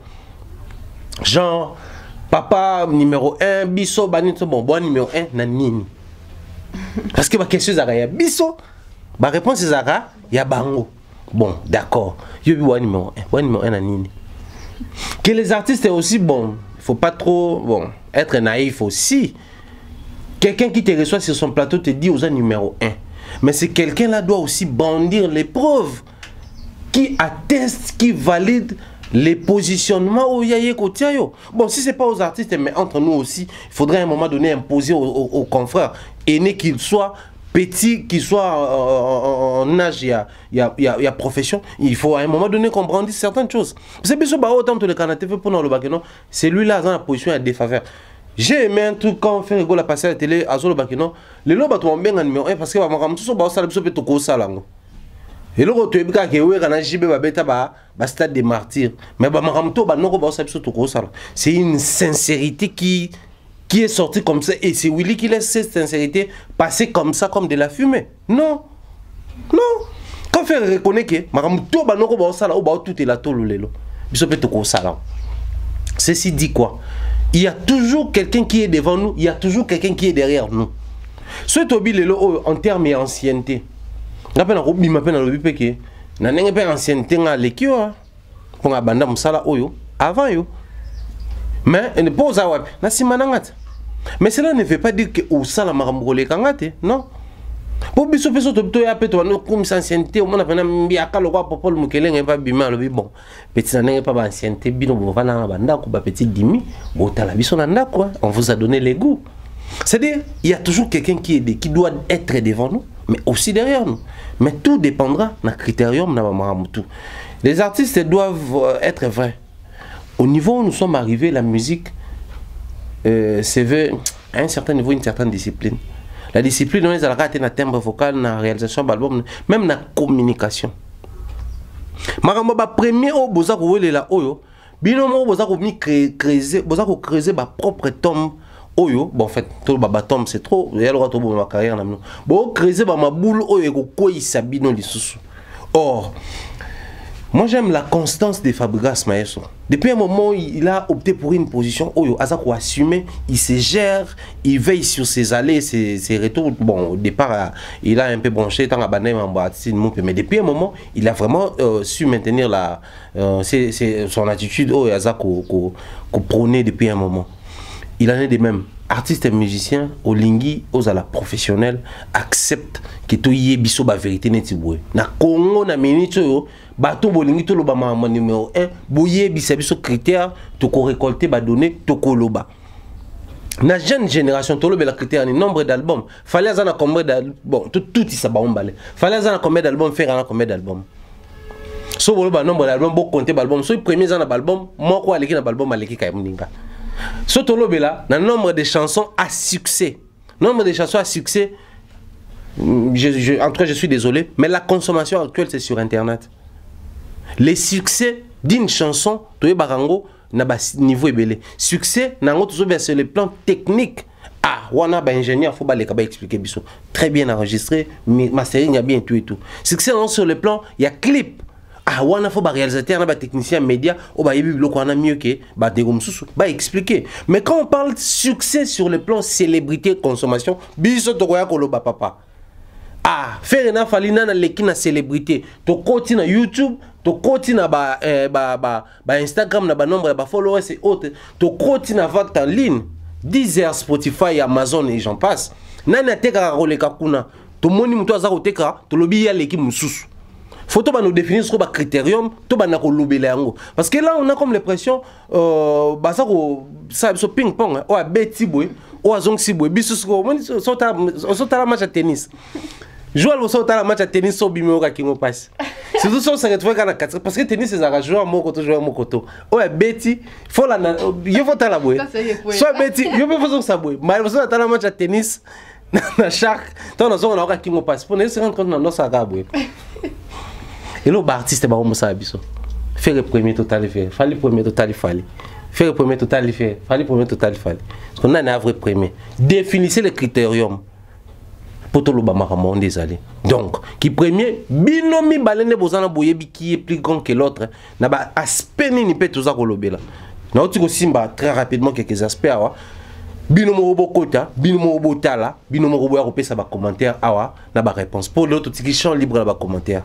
genre papa numéro 1 biso banito bon numéro 1 na nini parce que ma question est biso ma réponse est ya bango bon d'accord yo bi numéro 1 na nini que les artistes aussi bon il faut pas trop être naïf aussi quelqu'un qui te reçoit sur son plateau te dit aux numéro 1 mais c'est quelqu'un là doit aussi brandir les preuves qui atteste qui valide les positionnements au yaye kotiayo. Bon, si c'est pas aux artistes, mais entre nous aussi, il faudrait à un moment donné imposer aux confrères, aînés qu'ils soient, petits qu'ils soient en âge, il y a profession, il faut à un moment donné qu'on brandisse certaines choses. C'est bien sûr, autant que le Canada fait pour le Bakeno, c'est lui là dans la position à défaveur. J'ai aimé un truc quand on fait rigolo à passer à la télé, à Zolo Bakeno, les lots battent bien en numéro 1 parce que et le retour est que stade des martyrs. Mais c'est une sincérité qui est sortie comme ça. Et c'est Willy qui laisse cette sincérité passer comme ça, comme de la fumée. Non. Non. Quand on reconnaît que tout est là, ceci dit quoi? Il y a toujours quelqu'un qui est devant nous, il y a toujours quelqu'un qui est derrière nous. Ce Tobi Lelo en termes d'ancienneté. Je suis ancienneté pour abandonner musala oyo avant yo mais ne pose à mais cela ne veut pas dire que au sala marambole kangate non pour biso peso to ya peto no comme ancienneté au monde apena mbiaka lo kwa popol mukelenge pa bima lo bi bon petit na nenge pa ba ancienneté bino bo vana banda ko ba petit dimi bo tala biso na ndako on vous a donné les goûts c'est-à-dire il y a toujours quelqu'un qui doit être devant nous mais aussi derrière nous. Mais tout dépendra d'un critérium. Les artistes doivent être vrais. Au niveau où nous sommes arrivés, la musique, c'est à un certain niveau, une certaine discipline. La discipline, on est à la timbre vocal, dans la réalisation d'album, même dans la communication. Maramba premier au bozak oué la oyo, binomo bozak mi creuser, bozak creuser ba propre tombe. Oyo, bon en fait, tout le babatom c'est trop, il y a le droit de ma carrière là. Bon, creuser ma boule oyo ko isabino lisusu. Or, moi j'aime la constance de Fabregas Maeso. Depuis un moment, il a opté pour une position oyo, azako assumer, il se gère, il veille sur ses allées, ses retours. Bon, au départ, il a un peu branché tant à Banem en Boatine, mais depuis un moment, il a vraiment su maintenir son attitude oyo azako ko prôner depuis un moment. Il en est de même. Artistes et musiciens, au lingui, aux à la professionnelle, acceptent que tout y est biso ba vérité n'est tiboué. Na Congo na minute yo, bato bolingi to loba ma numéro 1, boye biso critère, to ko récolter ba donner to ko loba. Na jeune génération to loba la critère ni nombre d'albums. Fallait azana combien d'albums, bon tout ça ba ombalé. Fallait azana combien d'albums faire ana combien d'albums. So boloba nombre d'albums bo compter album, so premier ana album, moko aleki na album aleki kay muninga. Sotolo là, le nombre de chansons à succès. Nombre de chansons à succès, en tout cas je suis désolé, mais la consommation actuelle c'est sur internet. Les succès d'une chanson, Toye Barango, n'a pas niveau ébélé. Succès, sur le plan technique. Ah, wana ba ingénieur, faut pas les expliquer biso. Très bien enregistré, mastering a bien tout et tout. Succès sur le plan, il y a clip. ah wana faut ba réalisateur na ba technicien média o ba yebi biloko wana mieux que ba de mususu ba expliquer. Mais quand on parle de succès sur le plan célébrité consommation biso to koya koloba papa ah faire na falina na leki na célébrité to koti na YouTube to koti na ba Instagram na ba nombre ba followers et autres to koti na vente en ligne Deezer, Spotify, Amazon et j'en passe nana teka roleka kuna to moni muto aza koteka to lobi ya leki mususu. Faut que nous définir ce critérium, tout le monde. Parce que là, on a comme l'impression, ça ping-pong, ou à Betty Boy, ou à Zong Siboy, on saute à la match à tennis. Jouer au saut à la match à tennis, c'est bimé qui nous passe. C'est tout ça, ça retrouve quand on parce que tennis, c'est un joueur à mon côté, joueur à mon côté. Ou à Betty, il faut la la boy. Soit Betty, il faut ça boy. Mais il faut la match à tennis, na chaque, tant on a qui nous passe. Pour nous se rendre compte, non, ça va boy. Et là, l'artiste est comme ça. Faire le premier total, faire le premier total, faire le premier total, faire le premier total. Parce qu'on a un vrai premier. Définissez les critériums pour tout le monde des allées. Donc, qui premier, binomi balene bozana boyebi qui est plus grand que l'autre. N'a pas aspect ni peut tout ça kolobela. Na oti ko simba très rapidement quelques aspects awa. Binomo robo kota, binomo robo tala, binomo robo ya kopesa ba commentaire awa na ba réponse. Pour l'autre qui champ libre na ba commentaire.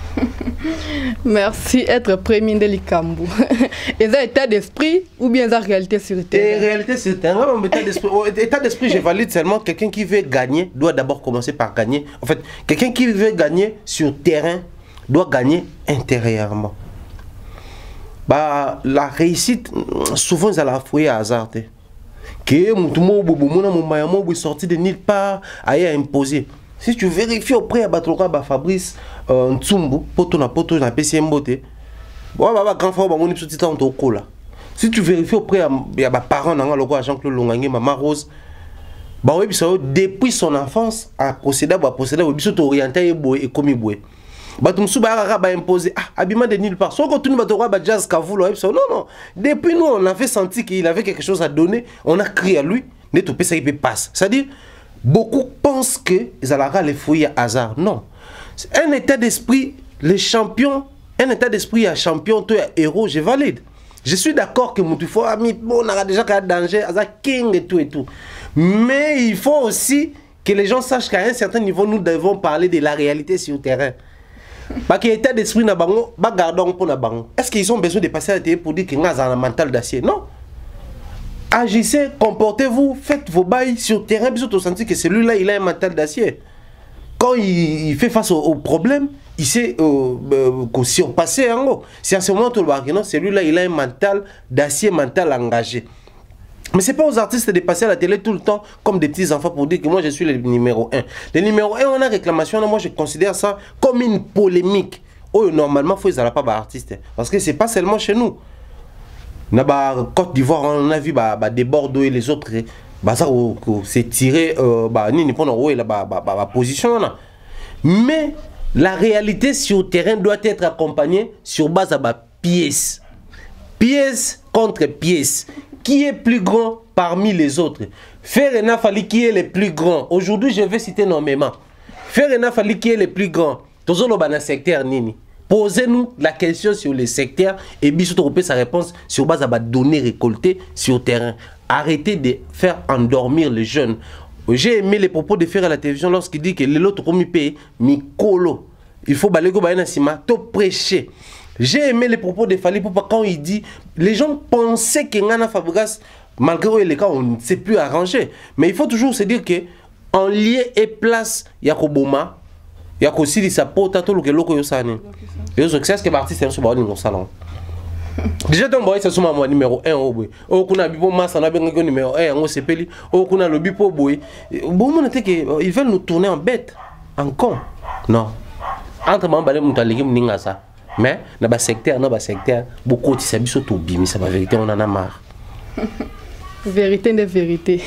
Merci, être premier de l'Ikambu. Est-ce un état d'esprit ou bien la réalité sur le terrain? Réalité sur le terrain, état d'esprit, je valide seulement quelqu'un qui veut gagner doit d'abord commencer par gagner. En fait, quelqu'un qui veut gagner sur le terrain doit gagner intérieurement. Bah, la réussite, souvent, ça la fouille à hasard. Que mon sorti de nulle part, ailleurs imposé. Si tu vérifies auprès de Batloka, Fabrice Ntsumbu, poto na PC Mbote, grand frère, mon petit temps au cola. Si tu vérifies auprès de parents, Jean-Claude Longangé, Maman Rose, depuis son enfance, à procéder, à orienté et commis boué. Batumsuba a imposé, habillement de nulle part. Soit quand tu nous jazz Kavoulo, non. Depuis nous, on avait senti qu'il avait quelque chose à donner, on a crié à lui, ne tout ça il passe. C'est-à-dire, beaucoup pensent que Zalara les fouilles à hasard. Non. Un état d'esprit, les champions, un état d'esprit à champion, toi héros, je valide. Je suis d'accord que Moutouffo a mis, on a déjà un danger, à king et tout et tout. Mais il faut aussi que les gens sachent qu'à un certain niveau, nous devons parler de la réalité sur le terrain. Parce que l'état d'esprit n'a pas gardons pour la banque. Est-ce qu'ils ont besoin de passer à la télé pour dire qu'ils ont un mental d'acier? Non. Agissez, comportez-vous, faites vos bails sur le terrain, puis vous sentez que celui-là, il a un mental d'acier. Quand il fait face au problème, il sait surpasser en gros. C'est à ce moment où celui-là, il a un mental d'acier, mental engagé. Mais ce n'est pas aux artistes de passer à la télé tout le temps comme des petits enfants pour dire que moi je suis le numéro 1. Le numéro 1, on a réclamation, moi je considère ça comme une polémique. Oh, normalement, il faut pas artiste. Parce que ce n'est pas seulement chez nous. Na Côte d'Ivoire, on a vu des Bordeaux et les autres, c'est tiré la position. Mais la réalité sur le terrain doit être accompagnée sur base de pièce. Pièce contre pièce. Qui est plus grand parmi les autres? Ferena Fali qui est le plus grand. Aujourd'hui, je vais citer nommément. Ferena Fali qui est le plus grand. Tozolo bana secteur nini. Posez-nous la question sur le secteur et bien surtout sa réponse sur base de données récoltées sur le terrain. Arrêtez de faire endormir les jeunes. J'ai aimé les propos de faire à la télévision lorsqu'il dit que l'autre comme il paye, Mikolo. Il faut balayer na sima to prêcher. J'ai aimé les propos de Fali Poupa quand il dit les gens pensaient que Ngana Fabregas, malgré les cas, on ne s'est plus arrangé. Mais il faut toujours se dire que en lieu et place, Yakoboma. Il y a aussi sa pote tout le que loko yosane. Et je sais que l'artiste est sur le salon. Déjà ton boy c'est sur moi numéro 1 au boy. Oh kuna bibo massa na bengo numéro 1 on se peli. Oh kuna le bipo boy. Bon on était que ils veulent nous tourner en bête, en con. Non. Entre moi balé mutaliki mninga ça. Mais na ba secteur beaucoup de sabi surtout bimi ça la vérité on en a marre. Vérité de vérité.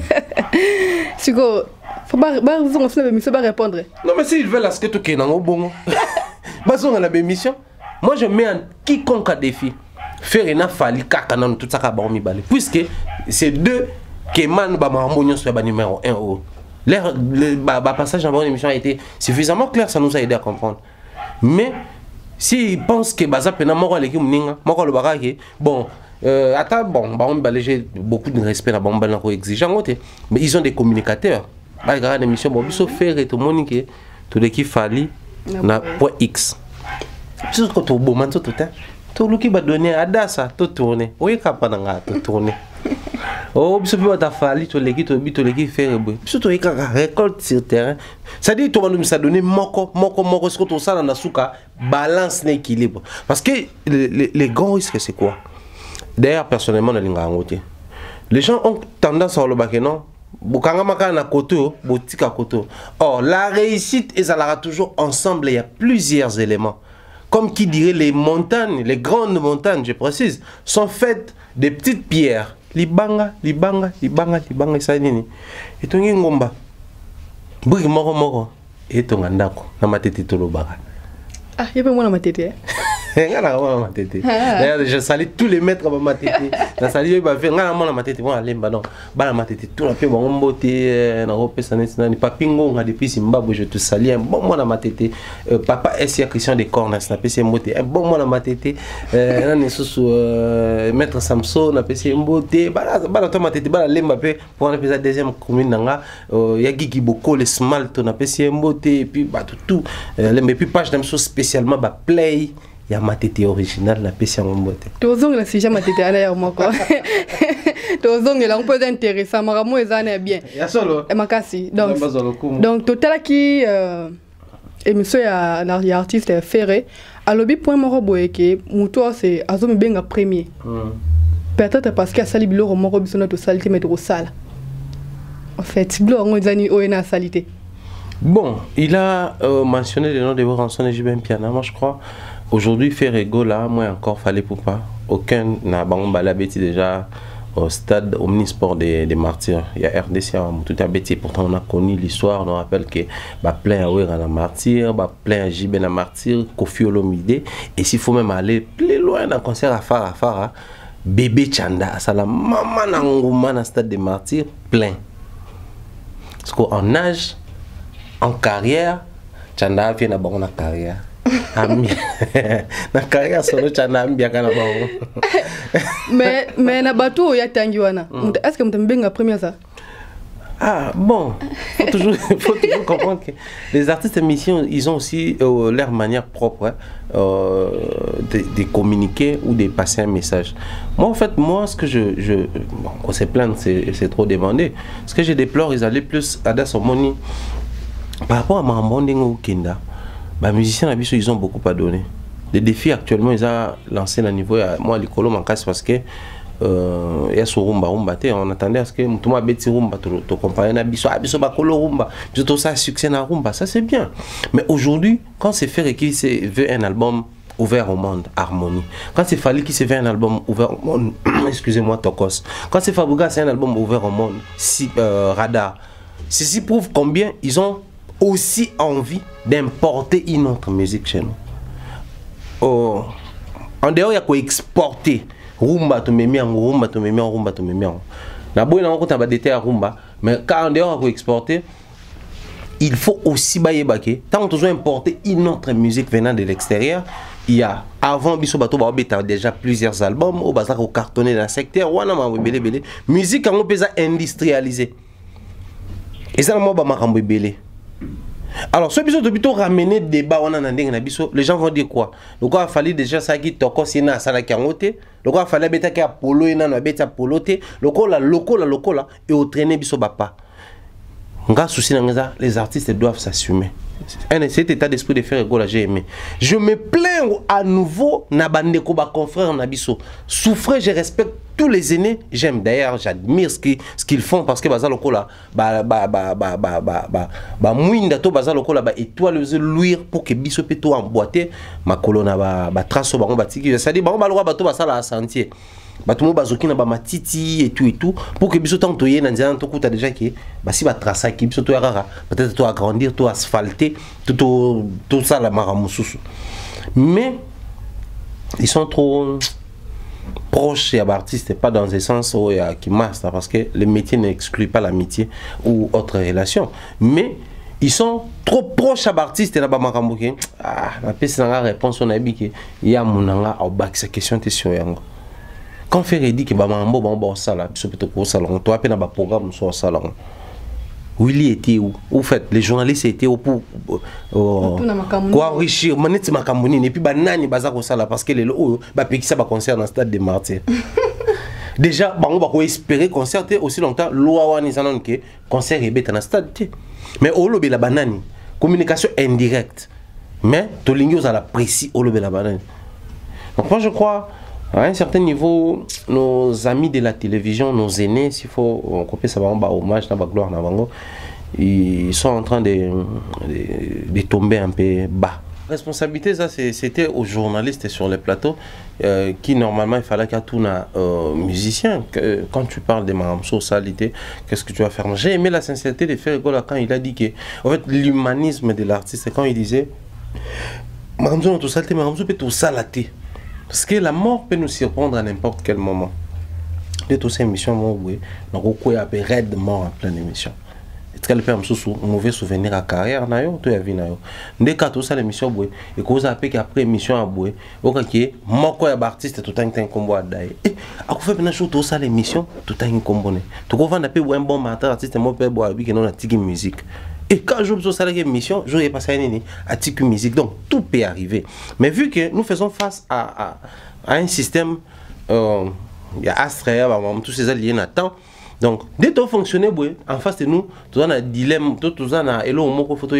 Siko faut pas répondre. Non mais s'ils veulent à ce que tu kenango bon. Basons à la émission. Moi je mets un quiconque à défi. Faire une Fali kaka nan tout ça ka ba mi balé. Puisque c'est deux que man ba marmonio sur ba numéro 1 au. Le passage dans l'émission a été suffisamment clair, ça nous a aidé à comprendre. Mais s'ils pensent que baza pena moko aleki muninga moko le baraki bon attends bon j'ai beaucoup de respect na bon na ko exigeant mais ils ont des communicateurs ba regarder émission bon biso faire tout monique tout de qui fali na point X biso ko to bo man tout temps tout luki ba donner adasa to tourner oye kapa nga to tourner oh biso pe ta fali to leki faire biso to eka récolte sur terrain ça dit to bandu ça donner moko ce que to ça na suka balance l'équilibre parce que les grands risques c'est quoi? D'ailleurs, personnellement, les gens ont tendance à le baquer, non? Or, la réussite, ils allaient toujours ensemble. Il y a plusieurs éléments. Comme qui dirait, les montagnes, les grandes montagnes, je précise, sont faites de petites pierres. Libanga, ça y est. Et ton ngomba. Bouki moro. Et ton andako. Na matete to lo baga. Ah, il y a pas moi na matete. D'ailleurs, je salue tous les maîtres à ma tête. Je salue les bafés. Je ma tête. Moi, ma tête. Tout le peu bon beauté. Na repé ça n'est pas pingo. On a depuis Zimbabwe. Je te salue. Bon moi ma tête. Papa est Christian de Cornas. Na PC beauté. Bon moi ma tête. On est sous maître Samson. Na PC beauté. Bala ma tête. Bala lemba pe. Pour on appelle ça deuxième commune nanga. Ya Gigi Boko le smalt. Na PC beauté. Et puis bah tout. Lemba puis page d'amso spécialement bah play. Il y a ma tête originale, la PC en beauté. Tozong la si jamais tête à l'air moi quoi. Tozong là on peut intéressant, mais moi ça n'est bien. Il y a solo. Et makasi. Donc total qui émission ya l'artiste Ferré, à lobby point moro boyeke, muto c'est azomi benga premier. Peut-être parce que sali bilo moro biso notre salité mettre au sale. En fait, bilo on zani oena salité. Bon, il a mentionné le nom de Ranson et Jibin Piana, moi je crois. Aujourd'hui, faire ego là, moi encore fallait pour pas. Aucun n'a pas bêti déjà au stade omnisport des martyrs. Il y a RDC tout à bêti. Pourtant, on a connu l'histoire. On rappelle que plein à Ouera na martyr, plein à Jibé na martyr, Kofi Olomide. Et s'il faut même aller plus loin dans le concert à Fara, bébé Chanda, ça la maman n'angouma dans le stade des martyrs, plein. Parce qu'en âge, en carrière, Chanda vient d'abord en carrière. Na carrière solo Chanda bien kana ba. Mais na bateau ya tangiwana. Est-ce que m'tembenga première ça? Ah bon, faut toujours comprendre que les artistes émissions, ils ont aussi leur manière propre de communiquer ou de passer un message. Moi en fait, ce que bon, on s'est plaint, c'est trop demandé. Ce que je déplore, ils allaient plus à Dasomoni par rapport à Marambonding ou Kinda. Les musiciens ils ont beaucoup à donner. Les défis actuellement, ils ont lancé le niveau. Moi, les colos m'en casse parce que il y a ce rumba. On attendait à ce que tout le monde ait rumba. Tu compares à biso ba kolo rumba. Tout ça succès na rumba. Ça c'est bien. Mais aujourd'hui, quand c'est fait qu'il veut un album ouvert au monde, harmonie. Quand c'est Fali qui se veut un album ouvert au monde, excusez-moi Tokos. Quand c'est Fabouga, c'est un album ouvert au monde, Radar. Ceci prouve combien ils ont aussi envie d'importer une autre musique chez nous. Oh, en dehors, il y a quoi exporter. Rumba, tu me mets en rumba, tu me mets en rumba, tu me mets en. La bonne rencontre va déter à rumba, mais quand en dehors, il y a quoi exporter, il faut aussi bailler baquer. Tant qu'on doit importer une autre musique venant de l'extérieur, il y a avant Bisso Bato Baobeta déjà plusieurs albums, au bazar au cartonné dans le secteur, ou on a belé. Musique, on peut industrialiser. Et ça, moi, je vais belé. Alors, ce biso de plutôt ramener des débats, les gens vont dire quoi? Donc, il a fallu déjà ça qui toko sina ça qui a monté. Donc, il a fallu bêta qui a polo et nan bêta polo te. Loko là et au traîner biso bapa. Les artistes doivent s'assumer. Cet état d'esprit de faire ego là j'ai aimé. Je me plains à nouveau na bande ko ba confrère na biso. Souffrez, je respecte tous les aînés, j'aime d'ailleurs, j'admire ce qu'ils font parce que bazar loko là mouinda to bazar loko là étoile luire pour que biso pe to emboîter ma colonne ba trace ba batiki, ça dit ba loko ba to ba sala sentier. Batumo bazoki na ba matiti et tout pour que biso tant toyé na nzana to kuta déjà que ba si ba tracer ki biso to rara peut-être to agrandir to asphalter tout ça la maramususu. Mais ils sont trop proches et artistes, pas dans le sens où il y a qui master parce que le métier n'exclut pas l'amitié ou autre relation, mais ils sont trop proches à l'artiste et là-bas makamboké. Ah, la peste n'a réponse on a dit que il y a mon anga au bac sa question est sur yango. Quand Ferré dit que bah mambo bon ça là, je peux te au salon, toi peine à programme sur salon. Willy était où? Au fait, les journalistes étaient où pour quoi enrichir, manette makamoni et puis banani bazar au sala parce que les lots bah puis ça va concert dans le stade des Martyrs. Déjà, bah, on va espérer concerter aussi longtemps. L'OAWA ni sanon que concert est dans le stade. Mais au lobby la banane, communication indirecte. Mais tout le monde a l'apprécié au lobby la banane. Donc moi je crois, à un certain niveau, nos amis de la télévision, nos aînés, s'il faut couper ça va hommage, na gloire, na bango, ils sont en train de tomber un peu bas. La responsabilité, ça, c'était aux journalistes sur les plateaux qui, normalement, il fallait qu'il y ait tout un musicien. Quand tu parles de Maramso Salité, qu'est-ce que tu vas faire? J'ai aimé la sincérité de Ferregola quand il a dit que, en fait, l'humanisme de l'artiste, c'est quand il disait Maramso n'a tout saleté, Maramso peut tout salater. Parce que la mort peut nous surprendre à n'importe quel moment. De toutes ces émissions, oui, donc, il y a un raid de mort en pleine émission. Est-ce qu'elle peut un mauvais souvenir à carrière nayo to ya vie nayo ndé ka to ça l'émission boy et cause après qu'après émission à boy au qui moko ya artiste tout un combo à dai a ko fait na show to ça l'émission tout un combo né to ko vendre pe un bon matin artiste mo pe boy bi que non a tiki musique et quand je sur ça l'émission je vais passer nini à tiki musique donc tout peut arriver mais vu que nous faisons face à un système il y a Astrea tous ces alliés n'attend. Donc, dès que fonctionner, en face de nous, tu as un dilemme, tu as un photo,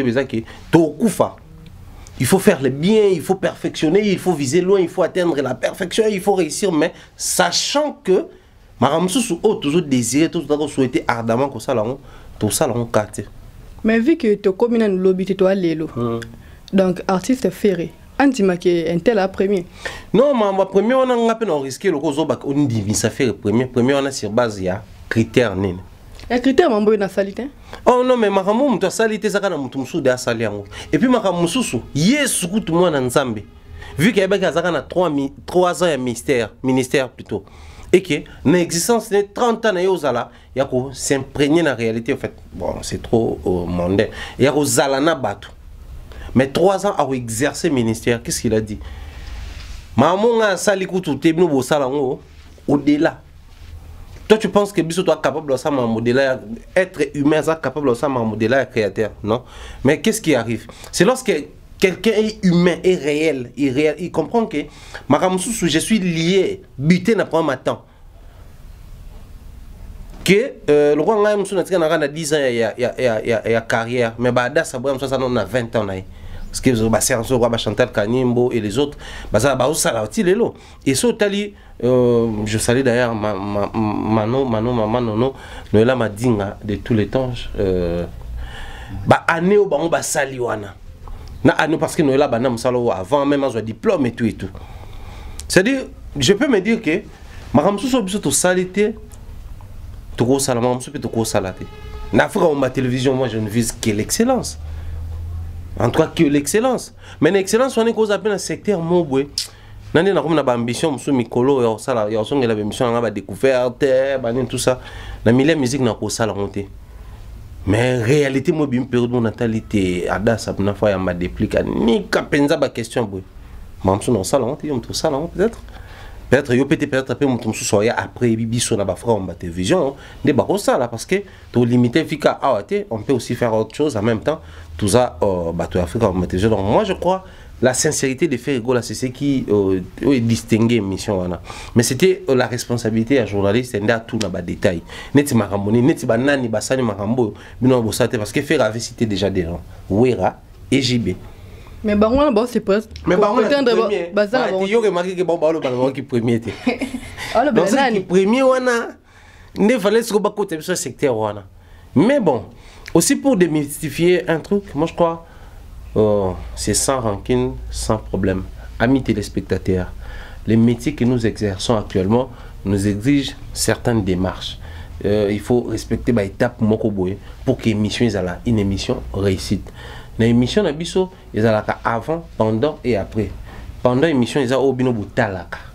il faut faire le bien, il faut perfectionner, il faut viser loin, il faut atteindre la perfection, il faut réussir, mais sachant que, toujours désiré, toujours souhaité ardemment que ça, tout ça, on carte. Mais vu que tu as commis un lobby, tu as l'élo. Donc, artiste ferré. Antima qui est un tel à premier. Non, ma premier, on a un peu risqué le cause, on dit, ça fait le premier, on a sur base, il y a critères. Les critères, mambo, na salité. Oh non, mais makamou, tu as salité, ça, quand tu as de sali. Et puis, makamou, yes, tout le monde en Zambie. Vu qu'il y a 3 ans de ministère plutôt. Et que l'existence de 30 ans, il y a qu'on s'imprégner dans la réalité. En fait, bon, c'est trop mondain. Il y a qu'on zalana batou. Mais 3 ans à exercer le ministère, qu'est-ce qu'il a dit? Maman a sali koutou, t'es venu au salon au-delà. Toi, tu penses que Bissot est capable de ça, être humain, est capable de ça, modèle créateur, non? Mais qu'est-ce qui arrive? C'est lorsque quelqu'un est humain, est réel, il comprend que je suis lié, buté n'a pas temps. Que le roi a 10 ans, il y a carrière, mais ça a 20 ans. Parce que le roi Chantal Kanimbo et les autres, et ça, je salue d'ailleurs Maman Nono, Noëlla Madinga de tous les temps. Année où on va saluer parce que Noëlla Banam Salo avant même un diplôme et tout et tout. C'est-à-dire, je peux me dire que Maram Sousso Bissot salité, tout gros salamam, tout salaté. N'Afrique on ma télévision, moi je ne vise que l'excellence. En tout cas que l'excellence. Mais l'excellence on est cause à peine un secteur moboué. Nani na comme na ambition musu mikolo ya sala ya songa la émission na ba découverte banin tout ça na milieu musique na ko sala monter mais réalité moi bim période mon natalité ada ça na fois ya ma déplique ni ka penza ba question boy mamsu na sala monter on tout sala peut-être yo peut-être après mon musu soya après bibiso na ba frère en télévision de ba ko sala parce que to limiter fika awate on peut aussi faire autre chose en même temps tout ça ba to Afrique en télévision. Donc moi je crois la sincérité de Ferregola, c'est ce qui est distingué l'émission. Mais c'était la responsabilité à journaliste et à tout dans les détails. Neti Maramoni, Neti Banani, Bassani Marambo, parce que Ferre avait cité déjà des gens. Ouera et JB. Mais Baron, c'est pas. Mais Baron, il y a remarqué que Baron qui premier. Donc c'est qui premier, il fallait se rebattre sur le secteur. Mais bon, aussi pour démystifier un truc, moi je crois. C'est sans rancune, sans problème. Amis téléspectateurs, les métiers que nous exerçons actuellement nous exigent certaines démarches. Il faut respecter les étapes pour que l'émission soit une émission réussite. L'émission est avant, pendant et après. Pendant l'émission, il y a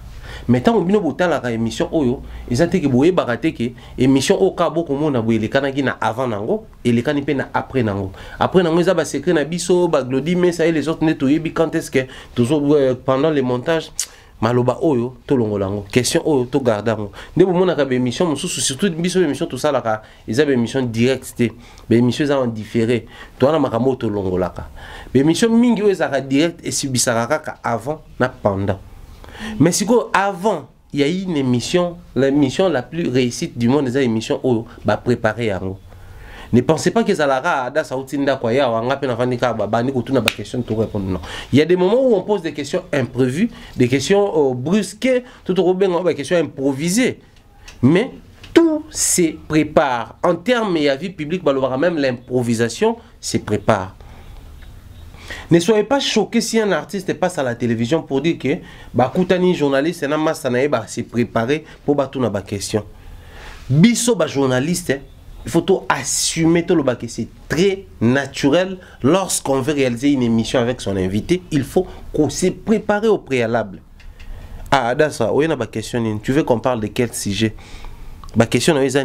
mais tant que bino botan la émission oyo ils ont que boye baraté que émission au cas beaucoup monde boye les kanaki na avant nango et les kanipe na après nango ils a ba secret na biso ba glodi mais ça et les autres neto yebi quand est-ce que toujours pendant les montages maloba oyo to longolango question oyo to gardango ndebo mona ka be émission mususu surtout biso émission tout ça là ka ils a be émission direct be émission ça en différé to na makambo to longolaka be émission mingi oyo za direct et subisaka ka avant na pendant mais si quoi avant il y a eu une émission l'émission la plus réussite du monde des émissions oyo ba préparer yango. Ne pensez pas que Zalara a sa routine d'akwaya ou anga pena fandika bani ko tuna ba question to répondre non. Il y a des moments où on pose des questions imprévues, des questions brusquées, tout au bien des questions improvisées. Mais tout se prépare en termes de la vie publique, même l'improvisation se prépare. Ne soyez pas choqués si un artiste passe à la télévision pour dire que Koutani journaliste s'est préparé pour battre une question. Biso ba journaliste, il faut tout assumer tout le bac. C'est très naturel lorsqu'on veut réaliser une émission avec son invité. Il faut qu'on se prépare au préalable. Ah, Adassa, oui, na ba question. Tu veux qu'on parle de quel sujet? Ma question est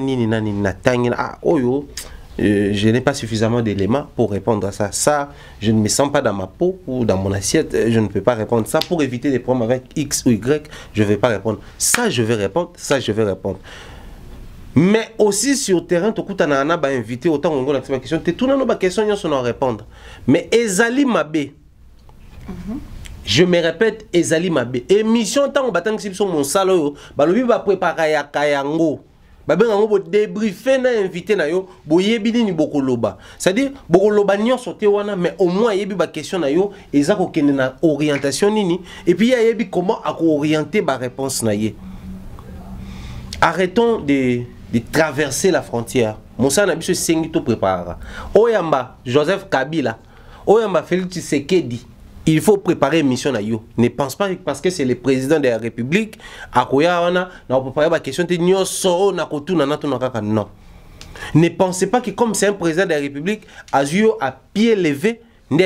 je n'ai pas suffisamment d'éléments pour répondre à ça. Ça, je ne me sens pas dans ma peau ou dans mon assiette. Je ne peux pas répondre. Ça, pour éviter des problèmes avec X ou Y, je ne vais pas répondre. Ça, je vais répondre. Ça, je vais répondre. Mais aussi sur le terrain, tu as invité autant on a la question. Tu as une question, on va répondre. Mais Ezali Mabé. Je me répète, Ezali Mabé. Émission, tant on battant sur mon salon, balobi va préparer à Kayango. Babé on va débriefer na invité na yo, boyebini ni bokoloba. C'est-à-dire bokoloba nyon sauté wana, mais au moins yebi ba question na yo, ezako kende na orientation nini, et puis yebi comment à orienter ba réponse na ye. Arrêtons de traverser la frontière. Moussa Nabiso Sengito prépare. Oyamba Joseph Kabila, Oyamba Félix Tshisekedi. Il faut préparer une mission à yo. Ne pense pas parce que c'est le président de la République. Non. Ne pensez pas que comme c'est un président de la République, Azio à pied levé,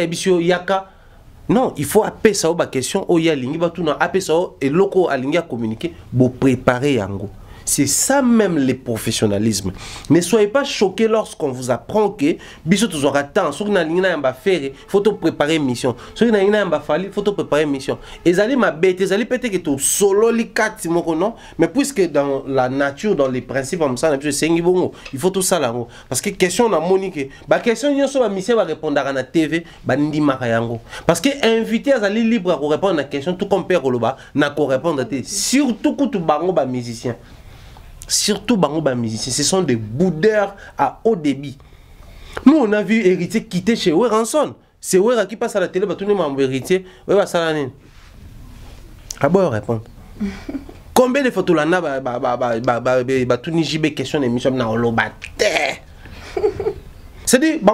non, il faut appeler ça aux questions. Et locaux à communiquer pour préparer yango. C'est ça même le professionnalisme. Ne soyez pas choqués lorsqu'on vous apprend que biso toujours attend. Sur na lingna yamba faire, faut préparer une mission. Sur na lingna yamba fali, faut préparer une mission. Ezali ma bête, ezali peut-être que to solo li kati moko non, mais puisque dans la nature, dans les principes comme ça, il faut tout ça là. Parce que question na monique, ba question nyoso ba mission va répondre à la TV, ba ndi makayango. Parce que invité azali libre à répondre à la question tout comme père Koloba, na ko répondre à té. Surtout que tu bango ba musicien. Surtout Bangoba musiciens, ce sont des boudeurs à haut débit. Nous on a vu héritier quitter chez Weranson. C'est Wera qui passe à la télé, tout le monde héritier. Wera Salanin. Ah bon répondre. Combien de photos là ba tout ni jibe question d'émission na olobate. C'est-à-dire,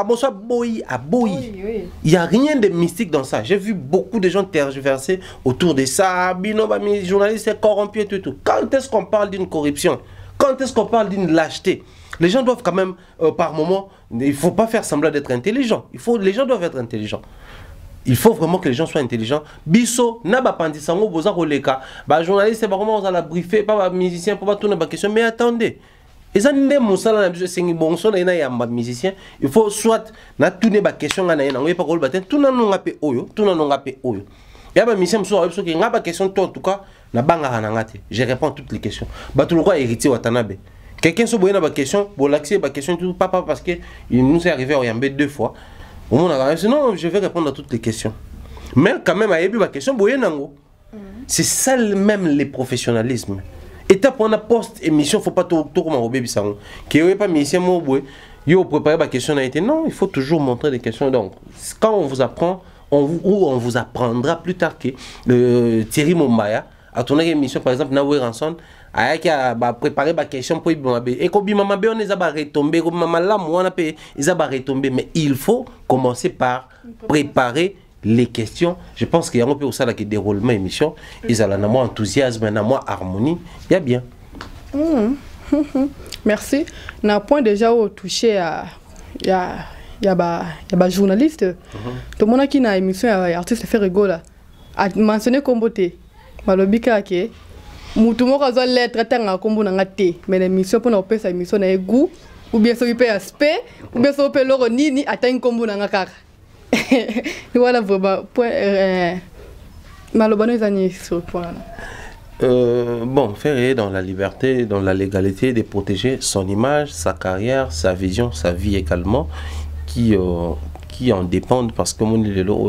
il n'y a rien de mystique dans ça. J'ai vu beaucoup de gens tergiverser autour de ça. Les journalistes sont corrompus et tout. Quand est-ce qu'on parle d'une corruption? Quand est-ce qu'on parle d'une lâcheté? Les gens doivent quand même, par moment, il ne faut pas faire semblant d'être intelligent. Les gens doivent être intelligents. Il faut vraiment que les gens soient intelligents. Bisso, naba pandisango, boza roleka. Journaliste, c'est vraiment on a briefer, pas musicien, pas tourner la question. Mais attendez. Et ça, il faut soit na tourner la question na na pas ko baten tout na nonga pe oyo tout na nonga pe oyo ya ba mission so so ki ngaba question to en tout cas na banga na ngate je réponds toutes les questions ba tout le roi héritier watanabe quelqu'un so boyena ba question bo l'accès ba question tout papa parce que il nous est arrivé à Oyambe 2 fois au monde a non je vais répondre à toutes les questions mais quand même a yebi ba question boyena ngo c'est ça même le professionnalisme. Étape on a post émission faut pas tout comme au bébé sang qui est pas musicien mo boy yo préparer la question a été non il faut toujours montrer des questions donc quand on vous apprend on vous apprendra plus tard que Thierry Mombaya a tourné une émission par exemple na Weranson a qui a préparé la question pour Ibamabe et comme Ibamabe on les a retomber comme maman là moi on a payé ils a retomber mais il faut commencer par préparer les questions. Je pense qu'il y a un peu aussi qui déroulement émission ils ont un moins enthousiasme un moins harmonie il y a bien. Merci. Na point déjà au touché à y a journaliste. Tout le monde qui na émission artiste fait rigoler. A mentionné Kombote. Malobika ke mutu moko azwa lettre atanga kombo nanga te mais l'émission pour opesa émission na goût ou bien so pe aspect ou bien so pe loro nini atanga kombo nanga kaka voilà vraiment point malobano ezani sur point bon, faire dans la liberté, dans la légalité de protéger son image, sa carrière, sa vision, sa vie également, qui en dépendent parce que mon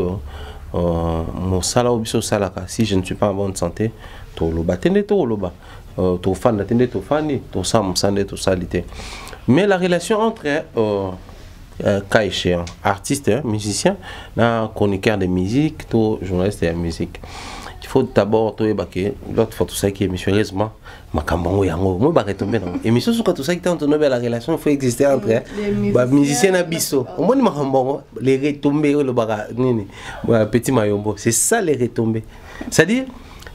sala ou biso salaka, si je ne suis pas en bonne santé, to loba tende to loba, to fan tende to fani, to sam sande to salité. Mais la relation entre cas échéant, artiste, musicien, chroniqueur de musique, to journaliste de musique. Il faut d'abord l'autre fois tout ça qui est misérieusement makambango yango moi ba retomber dans émission sur tout ça qui tente de la relation il faut exister entre ba musicien abisso au moins makambango les retombées le bara nini petit mayombo c'est ça les retombées c'est-à-dire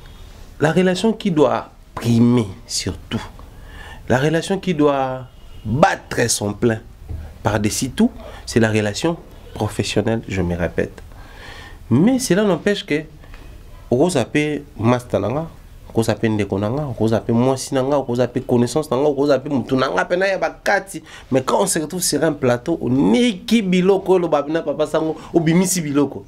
la relation qui doit primer surtout la relation qui doit battre son plein par-dessus tout c'est la relation professionnelle je me répète mais cela n'empêche que vous avez mastananga, vous avez ndekonanga, vous avez moisinanga, vous avez connaissance nanga, vous avez mutunanga pena ya bakati. Mais quand on se retrouve sur un plateau, on est qui biloko le babina papa sango ou bimisi biloko.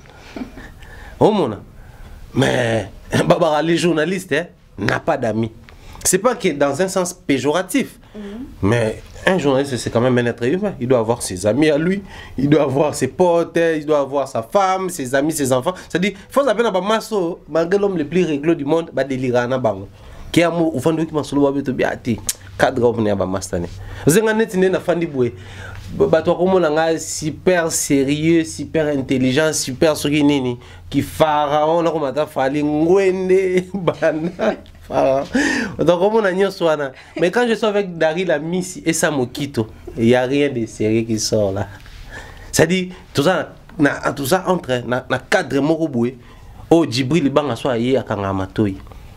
Oh mona. Mais baba les journalistes n'a pas d'amis. C'est pas que dans un sens péjoratif. Mais un journaliste, c'est quand même un être humain. Il doit avoir ses amis à lui, il doit avoir ses potes, il doit avoir sa femme, ses amis, ses enfants. C'est-à-dire, il faut savoir que malgré l'homme le plus réglé du monde, il va délire. Qui est au fond de qui solo babe to biati cadre on est ba mastane. Zenga net na fandi boué. Bato ko monanga super sérieux, super intelligent, super soki nini qui pharaon na ko mata fali ngwende bana. Donc, mais quand je suis avec Dari la Miss et Samokito, il n'y a rien de sérieux qui sort là. C'est-à-dire, tout ça entre na cadre moroboué. Oh, Djibril Banga soit aillé à Kangamatoy.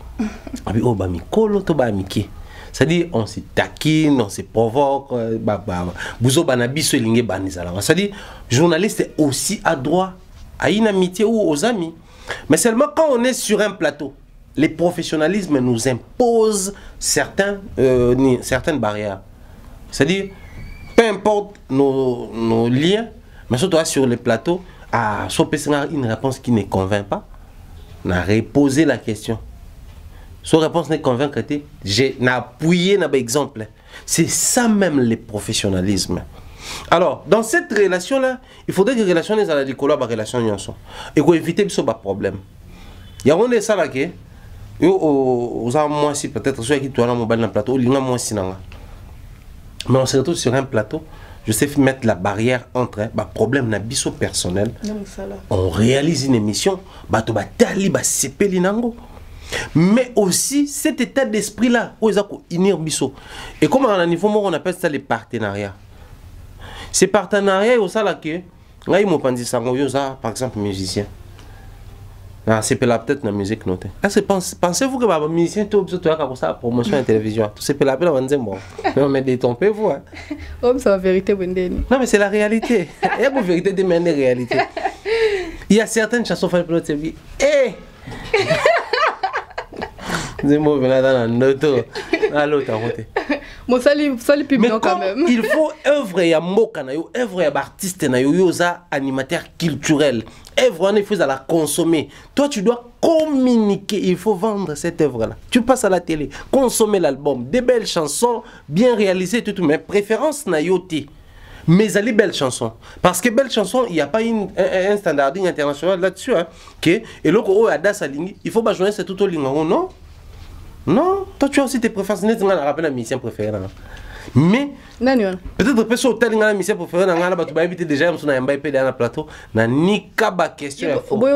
Oh, Bamikolo, to Bamiki. C'est-à-dire, on se taquine, on se provoque. Bouzo Banabiso Lingé Banizala. C'est-à-dire, journaliste est aussi à droit à une amitié ou aux amis. Mais seulement quand on est sur un plateau. Les professionnalismes nous imposent certaines barrières. C'est-à-dire, peu importe nos liens, mais surtout sur les plateaux, à une réponse qui ne convainc pas, on a reposé la question. Son réponse ne convainc pas, j'ai appuyé un exemple. C'est ça même le professionnalisme. Alors, dans cette relation-là, il faudrait que les relations à la relation et qu'on évite ce problème. Il y a un ça là qui aux moi si peut-être ceux qui tournent mobile dans le plateau, moi si mais on se retrouve sur un plateau, je sais mettre la barrière entre problème na biso personnel. On réalise une émission, mais aussi cet état d'esprit là où ils ont unir biso. Et comme à un niveau on appelle ça les partenariats. Ces partenariats au ça là que là ils m'ont pas dit ça par exemple musicien. Ah, c'est peut-être la musique notée. Pensez-vous que les musiciens sont comme ça promotion à la télévision? C'est peut-être la musique. Non, mais détrompez-vous. Oh, c'est la vérité. Non, mais c'est la réalité. Il y a une vérité de la réalité. Il y a certaines chansons qui font notre vie. Eh! C'est moi, je vais dans la auto. Allô, t'as monté. Mon salut public quand même. Il faut œuvrer à Mokana, œuvrer à artiste, à animateur culturel. Œuvre, il faut la consommer. Toi, tu dois communiquer. Il faut vendre cette œuvre-là. Tu passes à la télé, consommer l'album. Des belles chansons, bien réalisées, tout. Mais préférence, naïoté. Mais elle est belle chanson. Parce que belle chanson, il n'y a pas un standarding international là-dessus. Hein, et l'autre, il faut pas jouer c'est tout au lingon, non? Non, toi tu as aussi tes préférences. Tu as rappelé un musicien préféré. Mais peut-être que tu as un musicien préféré. Tu as évité déjà un plateau. Tu as ni qu'à question.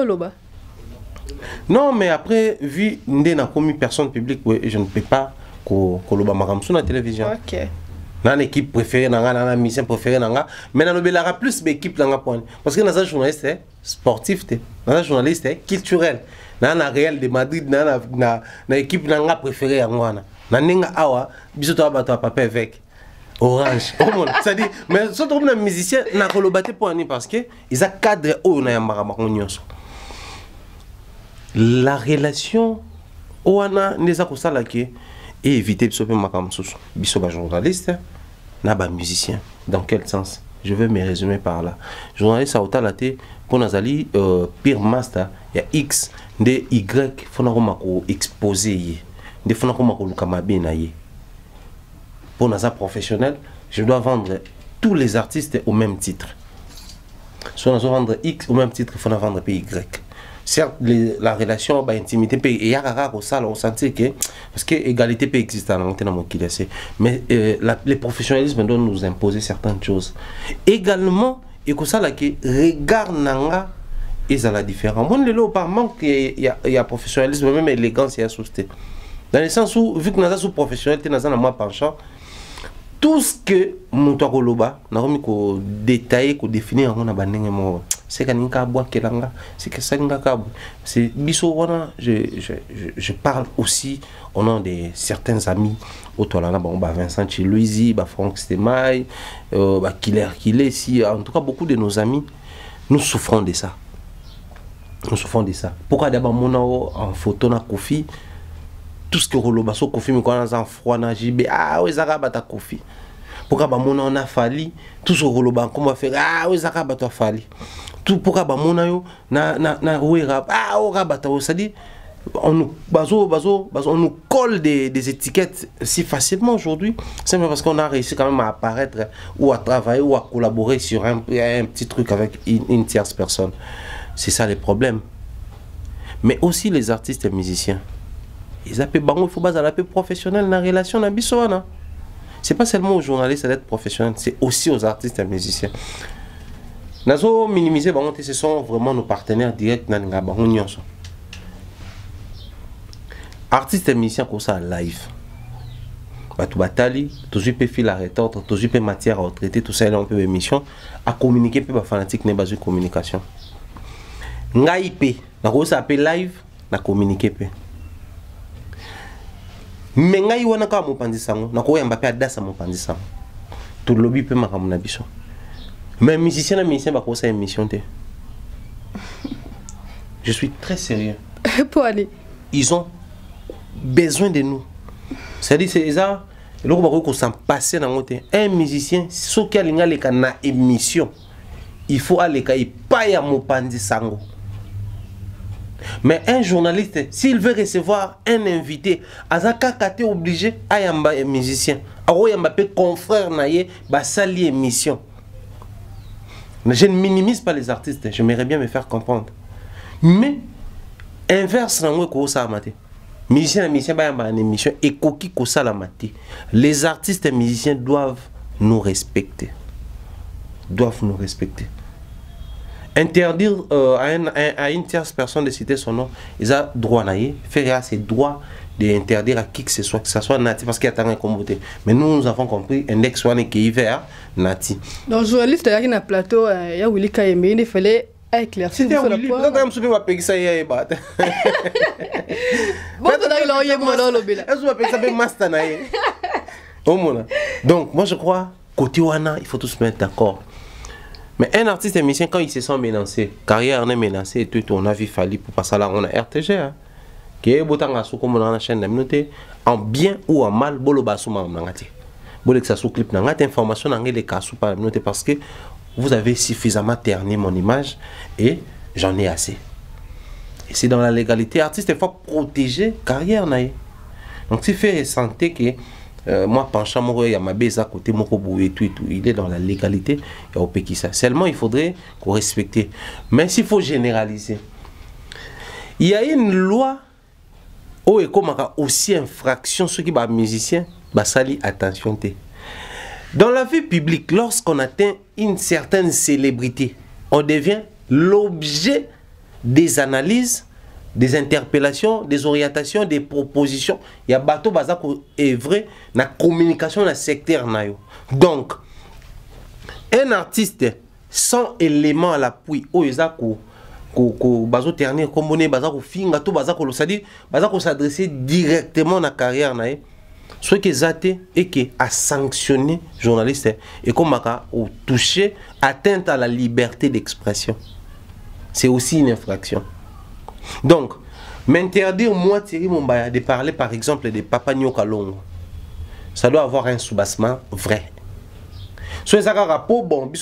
Non, mais après, vu que je comme personne publique, je ne peux pas que la télévision. Ok. Dans l'équipe préférée, dans la mission préférée, mais dans le plus d'équipe parce que dans un journaliste sportif, dans un journaliste culturel, dans la Real de Madrid, dans l'équipe préférée, dans Nenga Awa, bisoto abato papa avec orange. C'est-à-dire, mais surtout les musiciens, n'a pas le battre pour parce que ils ont cadre où on a la relation Oana neza ko sala ke et éviter biso pe makam susu. Biso ba journaliste na ba musicien. Dans quel sens? Je vais me résumer par là. Journaliste a otalate pour nazali pire master ya X de Y fona ko mako exposer ye. De fona ko mako luka mabe na ye. Pour naza professionnel, je dois vendre tous les artistes au même titre. Soit nous vendre X au même titre, il faut vendre Y. Certes, la relation, l'intimité, il y a rare ça, on sentit que parce que l'égalité peut exister dans mon mais les professionnalismes doivent nous imposer certaines choses. Également, et que ça là que regard nanga ils ont la différence. Moi, le par manque il y a professionnalisme, même élégance, il y a souci. Dans le sens où vu que nous sommes professionnels, nous sommes moi penchant. Tout ce que mon toit koloba, n'a remis qu'au détailler, qu'au définir, on a banné moi. C'est qu'un bois kelanga, c'est que ça n'ingakabo. C'est biso wana. Je parle aussi au nom de certains amis. Autour là, bon, Vincent Chiluizi, Franck Stemay, Killer, si en tout cas beaucoup de nos amis, nous souffrons de ça. Nous souffrons de ça. Pourquoi d'abord mon en photo na Kofi? Tout ce que Roloba so Kofi me connaît en froid na JB oui Zaka ta Kofi pourquoi ba mona on a falli tout ce Roloba comment faire oui Zaka ta falli tout pourquoi ba mona yo na ouera o rabata ça dit on nous on nous colle des étiquettes si facilement aujourd'hui simplement parce qu'on a réussi quand même à apparaître ou à travailler ou à collaborer sur un petit truc avec une tierce personne. C'est ça les problèmes. Mais aussi les artistes et musiciens. Ils appellent il faut pas appeler professionnel dans la relation na bisoana. C'est pas seulement aux journalistes d'être professionnels, c'est aussi aux artistes et musiciens. Nazo minimiser bango ce sont vraiment nos partenaires directs na nga bango nyonso. Artistes et musiciens comme ça live. Batu batali, toujours pe fil à retordre, toujours pe matière à traiter, tout ça là on peut émission à communiquer pe ba fanatique ne bazu communication. Ngai pe na ko ça appelle live na communiquer pe. Mais ngai wana ka mo pandisango na ko yamba pe adasa mo pandisango to lobby pe makamu na biso mais musicien ba ko sa émission te. Je suis très sérieux pour aller ils ont besoin de nous, c'est-à-dire c'est ça le ko ko s'en passer dans côté un musicien so ki alinga le kana émission il faut aller ka pa ya mo pandisango. Mais un journaliste, s'il veut recevoir un invité, Azaka Kate obligé à yamba un musicien. Aro yamba pe confrère naie ba sali émission. Je ne minimise pas les artistes, j'aimerais bien me faire comprendre. Mais inverse na ko sa maté. Musicien ba yamba une émission et koki ko sala maté. Les artistes et musiciens doivent nous respecter. Doivent nous respecter. Interdire à une tierce personne de citer son nom, ils ont droit à faire ses droits d'interdire à qui que ce soit natif parce qu'il y a un communauté. Mais nous avons compris un ex one qui est vert natif. Donc journaliste qui na plateau il y a Willy Kayembe il fallait éclaircir sur le point. Donc même si on va payer ça y bat. Bon ça il y a mon lobby là. Est-ce qu'on va payer ça be master na ye. Donc moi je crois côté wana il faut tous se mettre d'accord. Mais un artiste et musicien, quand il se sent menacé, carrière est menacée, et tout, on a vu fallu pour passer là, on a RTG. Qui est beau comme on a la chaîne de en bien ou en mal, bolo basuma mangati. Bolo que ça sous clip nangati, information nangé les cas sous par la parce que vous avez suffisamment terni mon image et j'en ai assez. Et c'est dans la légalité, artiste il faut protéger carrière naïe. Donc si fait santé que moi penchant mon il y a ma bise à côté mon et tout il est dans la légalité il y a au pays ça seulement il faudrait qu'on respecte mais s'il faut généraliser il y a une loi où est comme aussi infraction ceux qui sont musiciens bah sali attention té dans la vie publique lorsqu'on atteint une certaine célébrité on devient l'objet des analyses, des interpellations, des orientations, des propositions. Il y a bateau bazako est vrai na communication na secteur nayo. Donc un artiste sans élément à l'appui o ezako ko bazo terner kombone bazako finga to bazako lo c'est-à-dire bazako s'adresser directement na carrière nae. Ce qui est athée et qui a sanctionné journaliste et comme a touché atteinte à la liberté d'expression. C'est aussi une infraction. Donc, M'interdire, moi, Thierry Mumbaya, de parler par exemple de Papa Nyoka Longo, ça doit avoir un soubassement vrai. Soit ça rapport, bon,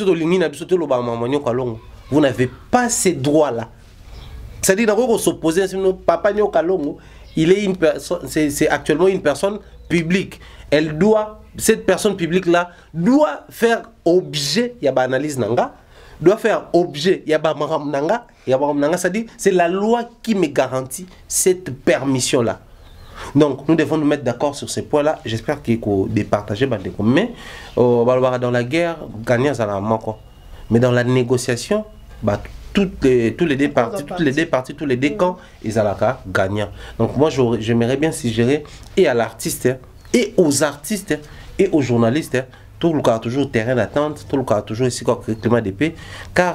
vous n'avez pas ces droits-là. C'est-à-dire d'abord s'opposer à Papa Nyoka Longo, il est une personne, c'est actuellement une personne publique. Elle doit, cette personne publique-là, doit faire objet, il y a une analyse nanga, doit faire objet, il y a maram nanga, c'est-à-dire c'est la loi qui me garantit cette permission-là. Donc nous devons nous mettre d'accord sur ces points-là. J'espère qu'il faut départager, mais dans la guerre, gagnant ça la manque. Mais dans la négociation, tous les deux parties, tous les deux camps, ils ont gagnant. Donc moi j'aimerais bien suggérer et à l'artiste, et aux artistes, et aux journalistes, tout le cas toujours terrain d'attente, tout le cas toujours ici comme climat d'épée, car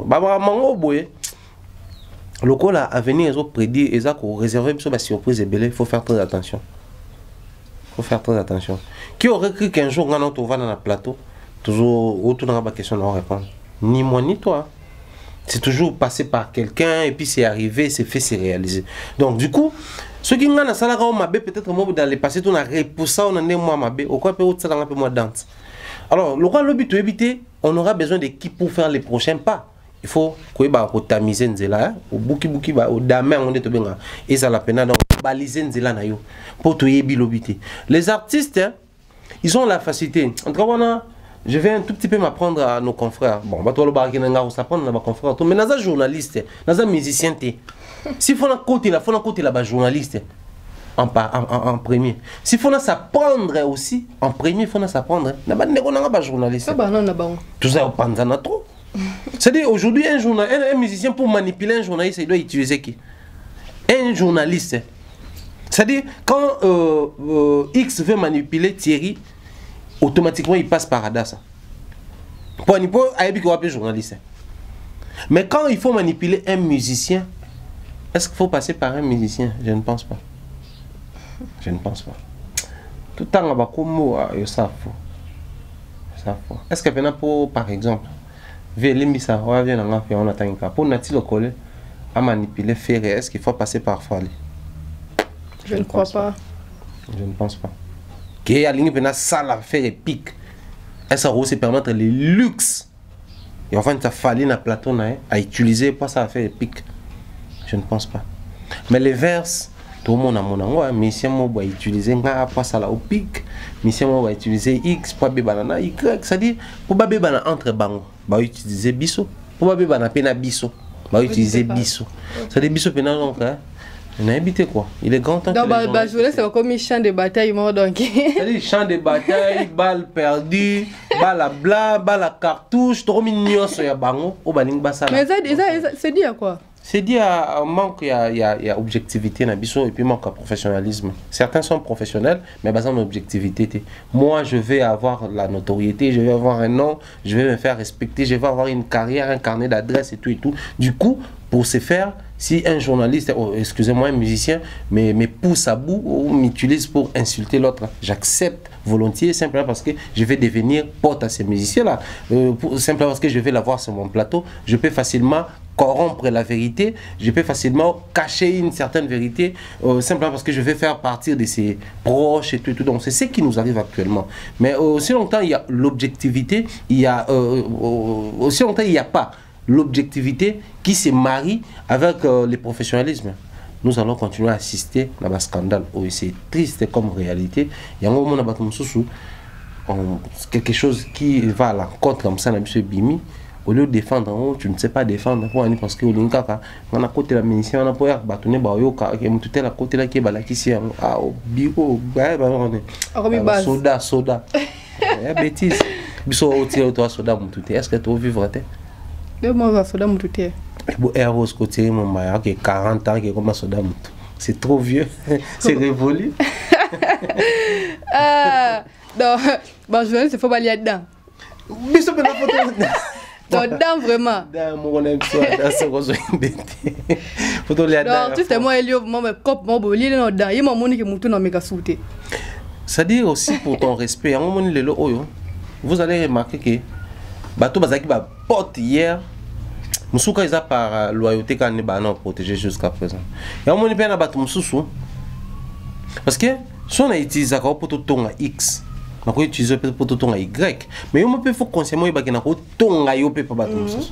le coup là à venir ils ont prédit ils ont réservé sur la surprise et il faut faire très attention. Faut faire très attention. Qui aurait cru qu'un jour quand on va dans le plateau, toujours autour de la question on répondre. Ni moi ni toi. C'est toujours passé par quelqu'un et puis c'est arrivé, c'est fait, c'est réalisé. Donc du coup, ceux qui ont dans la salle peut-être moi dans les passés on a repoussé on a moi mabé au quoi peut ça un peu moins dense. Alors le roi lobby to éviter, on aura besoin d'équipe pour faire les prochains pas. Il faut que pour tamiser nzela au buki au damain on est to benga et ça la peine donc baliser nzela na yo pour to yebi lobité. Les artistes ils ont la facilité. En tout cas je vais un tout petit peu m'apprendre à nos confrères. Bon, bah toi le bar qui n'a pas s'apprendre à nos confrères. Mais dans un journaliste, dans un musicien, si faut un côté là-bas journaliste en premier. Si faut s'apprendre aussi en premier, faut s'apprendre. N'a pas journaliste. Tout ça au panzana trop. C'est-à-dire aujourd'hui un musicien pour manipuler un journaliste, il doit utiliser qui? Un journaliste. C'est-à-dire quand X veut manipuler Thierry, automatiquement il passe par Adassa. Pour un journaliste. Mais quand il faut manipuler un musicien, est-ce qu'il faut passer par un musicien? Je ne pense pas. Je ne pense pas. Tout le temps, on va comme ça. Est-ce que pour par exemple, on attend pour Nati le coller à manipuler Ferré, est-ce qu'il faut passer par Fali? Je ne crois pas. Je ne pense pas. Qui a ligne pendant ça la faire épique. Est-ce que ça permettre les luxe et enfin ça fallait na plateau à utiliser pour ça faire épique. Je ne pense pas. Mais les verses tout le monde a mon ango mais si on va utiliser nga pas ça là au pic, mais si on va utiliser X pour banana Y, c'est-à-dire pour banana entre bango, va utiliser biso, pour banana pena biso, va utiliser biso. C'est-à-dire biso pena donc on a habité quoi. Il est grand temps que les c'est comme un champ de bataille mort donc. C'est-à-dire champ de bataille, balle perdue, balle à blanc, balle à cartouche, trop mignon sur ya bango, au baling basala. Mais ça c'est dit à quoi? C'est dit à manque, il y a objectivité dans biso et puis manque à professionnalisme. Certains sont professionnels, mais basés en objectivité. Moi, je vais avoir la notoriété, je vais avoir un nom, je vais me faire respecter, je vais avoir une carrière, un carnet d'adresse et tout et tout. Du coup, pour ce faire, si un journaliste, excusez-moi, un musicien, me pousse à bout ou m'utilise pour insulter l'autre, j'accepte volontiers simplement parce que je vais devenir porte à ces musiciens-là. Simplement parce que je vais l'avoir sur mon plateau, je peux facilement corrompre la vérité, je peux facilement cacher une certaine vérité, simplement parce que je vais faire partir de ses proches et tout et tout. Donc c'est ce qui nous arrive actuellement. Mais aussi longtemps il y a l'objectivité, il y a aussi longtemps il n'y a pas l'objectivité qui se marie avec le professionnalisme. Nous allons continuer à assister à un scandale. C'est triste comme réalité. Il y a un moment quelque chose qui va à l'encontre comme ça, Bimi. Au lieu de défendre, tu ne sais pas défendre parce que on a côté la ministère, on a pas bâtonner baoyoka et tout est la côté là qui est balaki si au bio soda bêtise biso au tirer toi soda mututé est-ce que tu veux vivre té de moi soda mututé bon Eros côté mon mari qui 40 ans qui comme soda mutu c'est trop vieux c'est révolu donc bon je vais c'est faut balayer dedans biso pe la photo dedans vraiment. Dans aime ça, dans ce rose photo les dedans. Non, tu sais moi Elio, moi cop moi bolile non dedans, il m'a montré que mutu na meka souté. Ça dit aussi pour ton respect, à un moment vous allez remarquer que bateau bazaki ba porte hier Moussouka ils a par loyauté quand on est protégé jusqu'à présent. Et on est battre Moussou parce que si on a utilisé ça pour tout ton X, on peut utiliser pour tout ton Y, mais on peut faire consciemment il y a ton Y pour battre Moussou.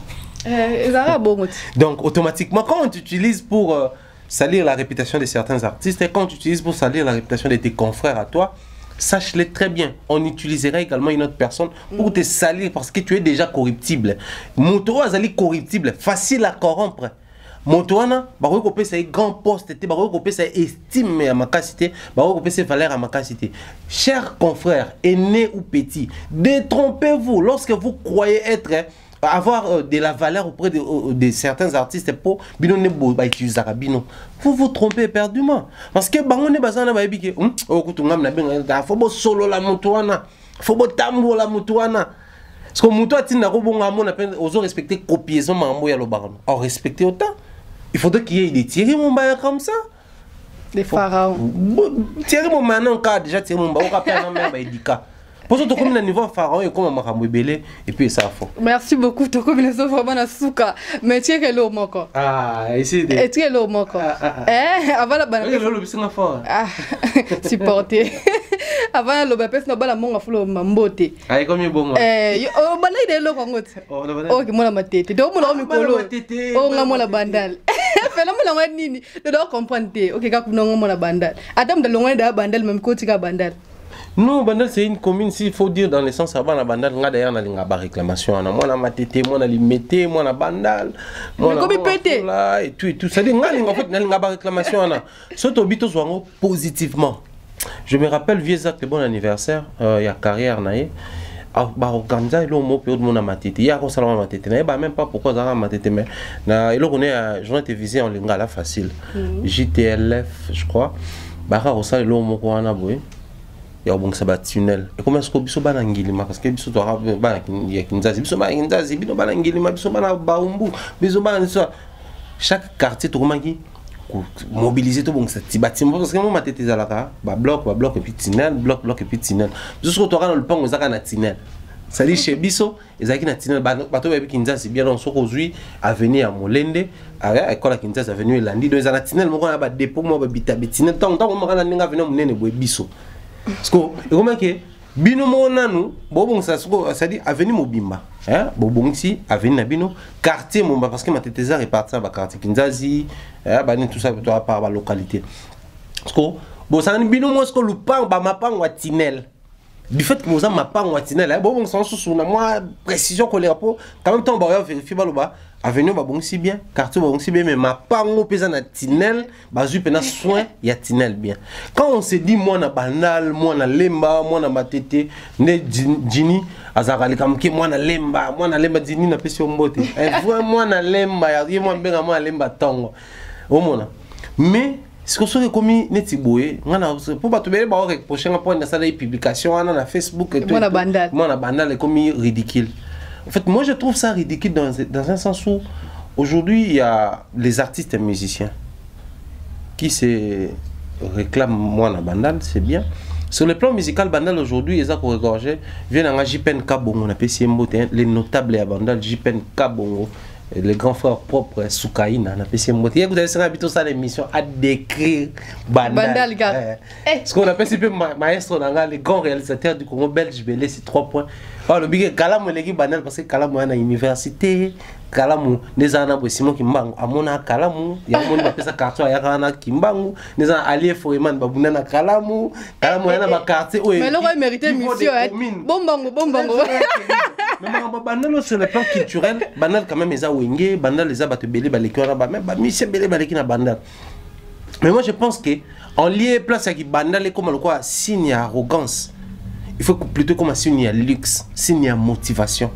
Donc automatiquement quand on utilise pour salir la réputation de certains artistes et quand tu utilises pour salir la réputation de tes confrères à toi, sache-le très bien, on utilisera également une autre personne pour te salir parce que tu es déjà corruptible. Moto azali corruptible, facile à corrompre. Motoana, baro kopé ça grand poste, baro kopé ça estime à ma capacité, baro kopé ça valeur à ma capacité. Chers confrères, aînés ou petits, détrompez-vous lorsque vous croyez être avoir de la valeur auprès de certains artistes pour bino ne bo ba utiliser bino. Vous vous trompez éperdument parce que bango ne bazana ba ebike o kutunga na benga faut bo solo la motoana, faut bo tambo la motoana. Parce que moto atina ko bonga mon appelle ozo respecter copiaison mambo ya lo barano. Or respecter autant. Il faudrait qu'il y ait des Thierry Mombaya comme ça. Des pharaons. Thierry Mombaya on a déjà Thierry Mombaya on a pas même ba edika. Pour ça, tu as un niveau pharaon et comme un belé et puis ça faut. Merci beaucoup. Tu as combinaison vraiment na souka. Mais tu es quel homme encore? Ah, ici. Et tu es l'homme encore. Avant la banane. Le bisou na fort. Ah, supporter. Avant le bapes na bala monga fulo mambote. Ah, comme bon. Oh, bala ide lo kongot. Oh, que moi la matete. Do mo la mi kolo. Oh, nga mo la bandal. Fela mo la nini. Do comprendre. OK, ka kuno mo la bandal. Adam de loin da bandal même ko tika bandal. Non, Bandal c'est une commune, s'il faut dire dans le sens avant la Bandal, on a d'ailleurs une réclamation. Moi, on a ma tété, moi, on a limité, moi, on a Bandal. Moi, on a pété. Et tout. Ça dit, en fait, on a une réclamation. Surtout au bito soit positivement. Je me rappelle, vieux acte, bon anniversaire, il y a carrière, naïe. Bah, organiser le mot pour mon amatété. Il y a un salon amatété. Bah, même pas pourquoi ça a amatété, mais il y a une journée télévisée en lingala facile. JTLF, je crois. Bah, on a le mot qu'on a boué. Il y a un tunnel. Et comment est-ce que vous avez un ngilima? Parce que vous avez chaque quartier, tout le monde mobiliser tout bon petit bâtiment parce que moi ma tête est là bloc et puis tunnel bloc et puis tunnel jusqu'au tour dans le pont on a tunnel ça dit chez Bisso ils ont un tunnel bateau avec Kinshasa c'est bien dans ce aujourd'hui avenue à Molende à école à Kinshasa avenue Landi dans un tunnel moi on a dépôt moi bita tunnel tant on a ninga venir Molende boy Bisso parce que comment que bino mo nanu bon ça dit avenue Mobimba hein bon ici avenue Nabino quartier Momba parce que ma tête est répartie à quartier Kinshasa bani tout ça par la localité parce que bon ça bino mo ce que le pan ba ma pan wa tunnel du fait que nous avons ma pan wa tunnel bon sens sous moi précision qu'on les rapport quand même temps on va vérifier ba avenue ba bon si bien quartier ba bon si bien mais ma pan au pesa na tunnel ba zu pena soin ya tunnel bien quand on se dit moi na banal moi na lemba moi na matete ne jini azakali comme que moi na lemba jini na pesi mbote moi na lemba ya moi benga moi lemba tongo au mona mais ce que soit commis neti boye ngana pour pas te bele ba prochain point dans ça des publications na Facebook et tout moi na bandal est commis ridicule. En fait, moi je trouve ça ridicule dans un sens où aujourd'hui il y a les artistes et musiciens qui se réclament moi na bandal, c'est bien. Sur le plan musical, bandal aujourd'hui, ils ont regorgé, viennent en JPN Kabongo, on appelle les notables à bandal, JPN Kabongo, les grands frères propres, Soukaïna, on appelle Siembote. Vous avez habitué ça l'émission à décrire bandal. Ce qu'on appelle c'est peu maestro, les grands réalisateurs du Congo belge, belé, c'est 3 points. Oh, le big Kalamu l'équipe banal parce que Kalamu à l'université, Kalamu des ana Simon Kimbangu, Amona Kalamu, Yamon Bapesa Carton, Yakana Kimbangu, des ana alliés Foreman Babunana Kalamu, Kalamu yana ba quartier. Mais l'on va mériter mission. Bombango. Mais banal sur le plan culturel, banal quand même les a wingé, banal les a battu belé balekona ba même ba mission belé balekina bandal. Mais moi je pense que en lié place avec bandal comme le quoi signe arrogance. Il faut plutôt comme un signe à luxe, signe à motivation.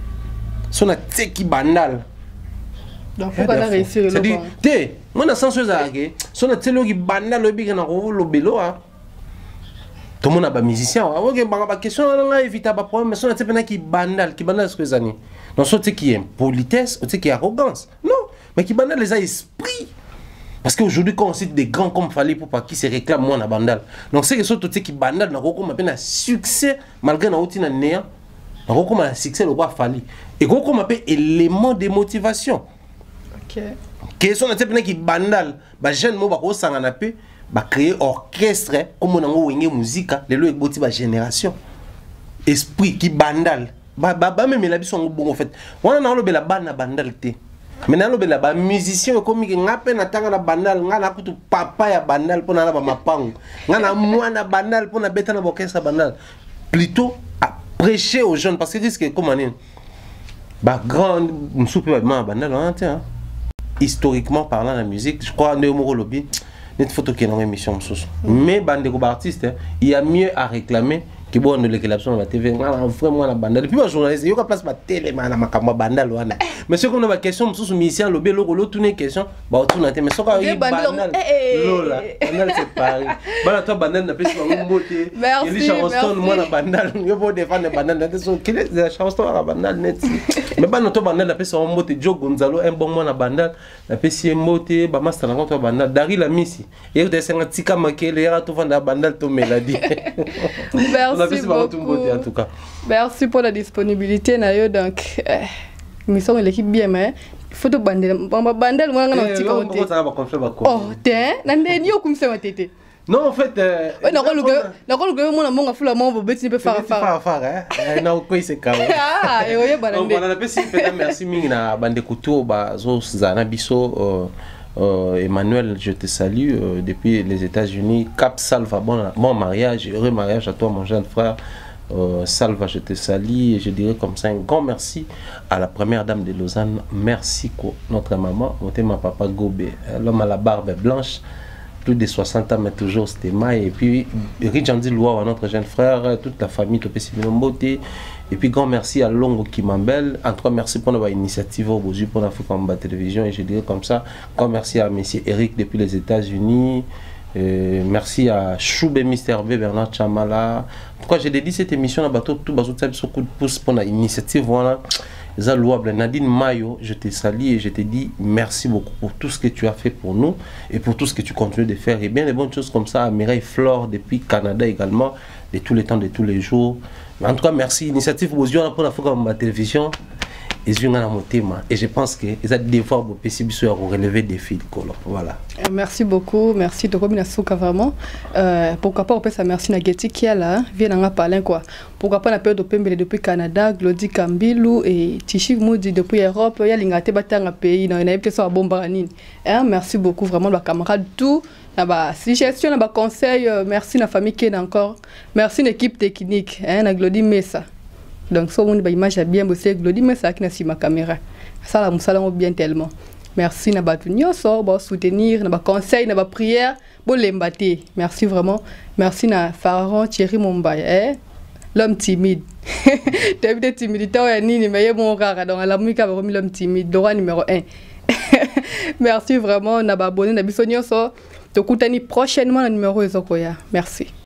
Son acte qui banal. Donc faut pas réussir le bon. C'est moi dans sens chose à que son acte qui banal le big na le bélo hein. Tout le monde a pas musicien. OK, ba question là éviter pas problème mais son acte qui banal ce que ça ni. Donc son acte qui est politesse, acte qui est arrogance. Non, mais qui banal les a esprit. Parce qu'aujourd'hui, quand on cite des grands comme Fali pour pas qui se réclament moi na bandal. Donc c'est que ce qui bandal na roko m'appelle un succès malgré na outil na néant. comme un succès le roi Fali et comme un élément de motivation. OK. Question na tepena ki bandal ba jeune mo ba ko sanga na pe ba créer orchestre comme on ngo wenge musique lelo ekboti ba génération esprit qui bandal ba même la biso ngo bon en fait wana na lobela bana bandal te mais na lobela ba musicien comme ki ngape na tanga na bandal ngana kutu papa ya bandal pona na ba mapango ngana mwana bandal pona beta na orchestre bandal plutôt à prêcher aux jeunes parce que disent que comment on ba grand soupe ba bandal hein tiens historiquement parlant la musique je crois Néomoro Lobby net photo qui est dans l'émission mais bande de artistes il y a mieux à réclamer que bon nous les l'absence la TV vraiment la bande depuis un journaliste il y a place ma télé ma makambo bandal wana mais ce qu'on a ma question sous musicien Lobby lo tourner question ba tourner mais ce qu'on bandal lola bandal c'est pareil bana toi bandal na pesi ba mbote il dit chanson moi la bandal yo pour défendre bandal quelle est la chanson la bandal net mais bana toi bandal na pesi ba mbote Joe Gonzalo un bon moi la bandal na pesi mbote ba master na contre bandal Dari la misi et de senga tika makele ya to vanda bandal to mélodie. Merci beaucoup. En tout cas. Merci pour la disponibilité nayo donc nous sommes l'équipe bien mais photo bandel bandel moi ngana tika ote. Oh tiens nande nyo comme ça tete. Non en fait na ko lugo mo na monga fula mo bo beti pe fara na ko ise ka. Ah et oye bandel. Donc voilà pesi peut merci mingi na bande kuto ba zo zana biso Emmanuel, je te salue depuis les États-Unis. Cap Salva, bon mariage, heureux mariage à toi, mon jeune frère. Salva, je te salue et je dirais comme ça un grand merci à la première dame de Lausanne. Merci, notre maman, ma papa Gobé, l'homme à la barbe blanche, plus de 60 ans, mais toujours c'était maille. Et puis, Rijandi Loua, notre jeune frère, toute la famille, Beauté. Et puis, grand merci à Longo Kimambel. En tout cas, merci pour notre initiative aujourd'hui pour l'Afrique Télévision. Et je dirais comme ça, grand merci à M. Eric depuis les États-Unis. Merci à Choubé Mister B, Bernard Chamala. Pourquoi j'ai dédié cette émission à bateau tout bateau de coup de pouce pour l'initiative voilà. Louable Nadine Mayo, je te salue et je te dis merci beaucoup pour tout ce que tu as fait pour nous et pour tout ce que tu continues de faire et bien les bonnes choses comme ça à Mireille Flore depuis Canada également de tous les temps de tous les jours. En tout cas merci initiative pour la fois comme ma télévision et je pense que ils ont des devoirs pour relever des défis voilà. Merci beaucoup, merci de comme Souka vraiment. Pourquoi pas on peut ça merci na Getty qui est là, vient en parler quoi. Pourquoi pas la période de Pembele depuis Canada, Glody Kambilou et Tichi Moudi depuis Europe, il y a l'ingate batanga pays dans une peut-être sur bombarani. Merci beaucoup vraiment la camarade tout. Naba suggestion naba conseil merci na famille qui est encore. Merci l'équipe technique na Glody Messa. Donc, si on a une image bien bossé, Glody, mais ça qui n'a pas ma caméra. Ça, là, nous bien tellement. Merci, n'a pas tout soutenir, n'a pas conseil, n'a pas prière, bon l'embatter. Merci vraiment. Merci, n'a Pharaon Thierry Mumbai, l'homme timide. Tu as vu des timidités, mais mon rare, donc la musique a remis l'homme timide, droit numéro 1. Merci vraiment, n'a pas abonné, n'a pas sonné, so. Te prochainement le numéro de Zokoya. Merci.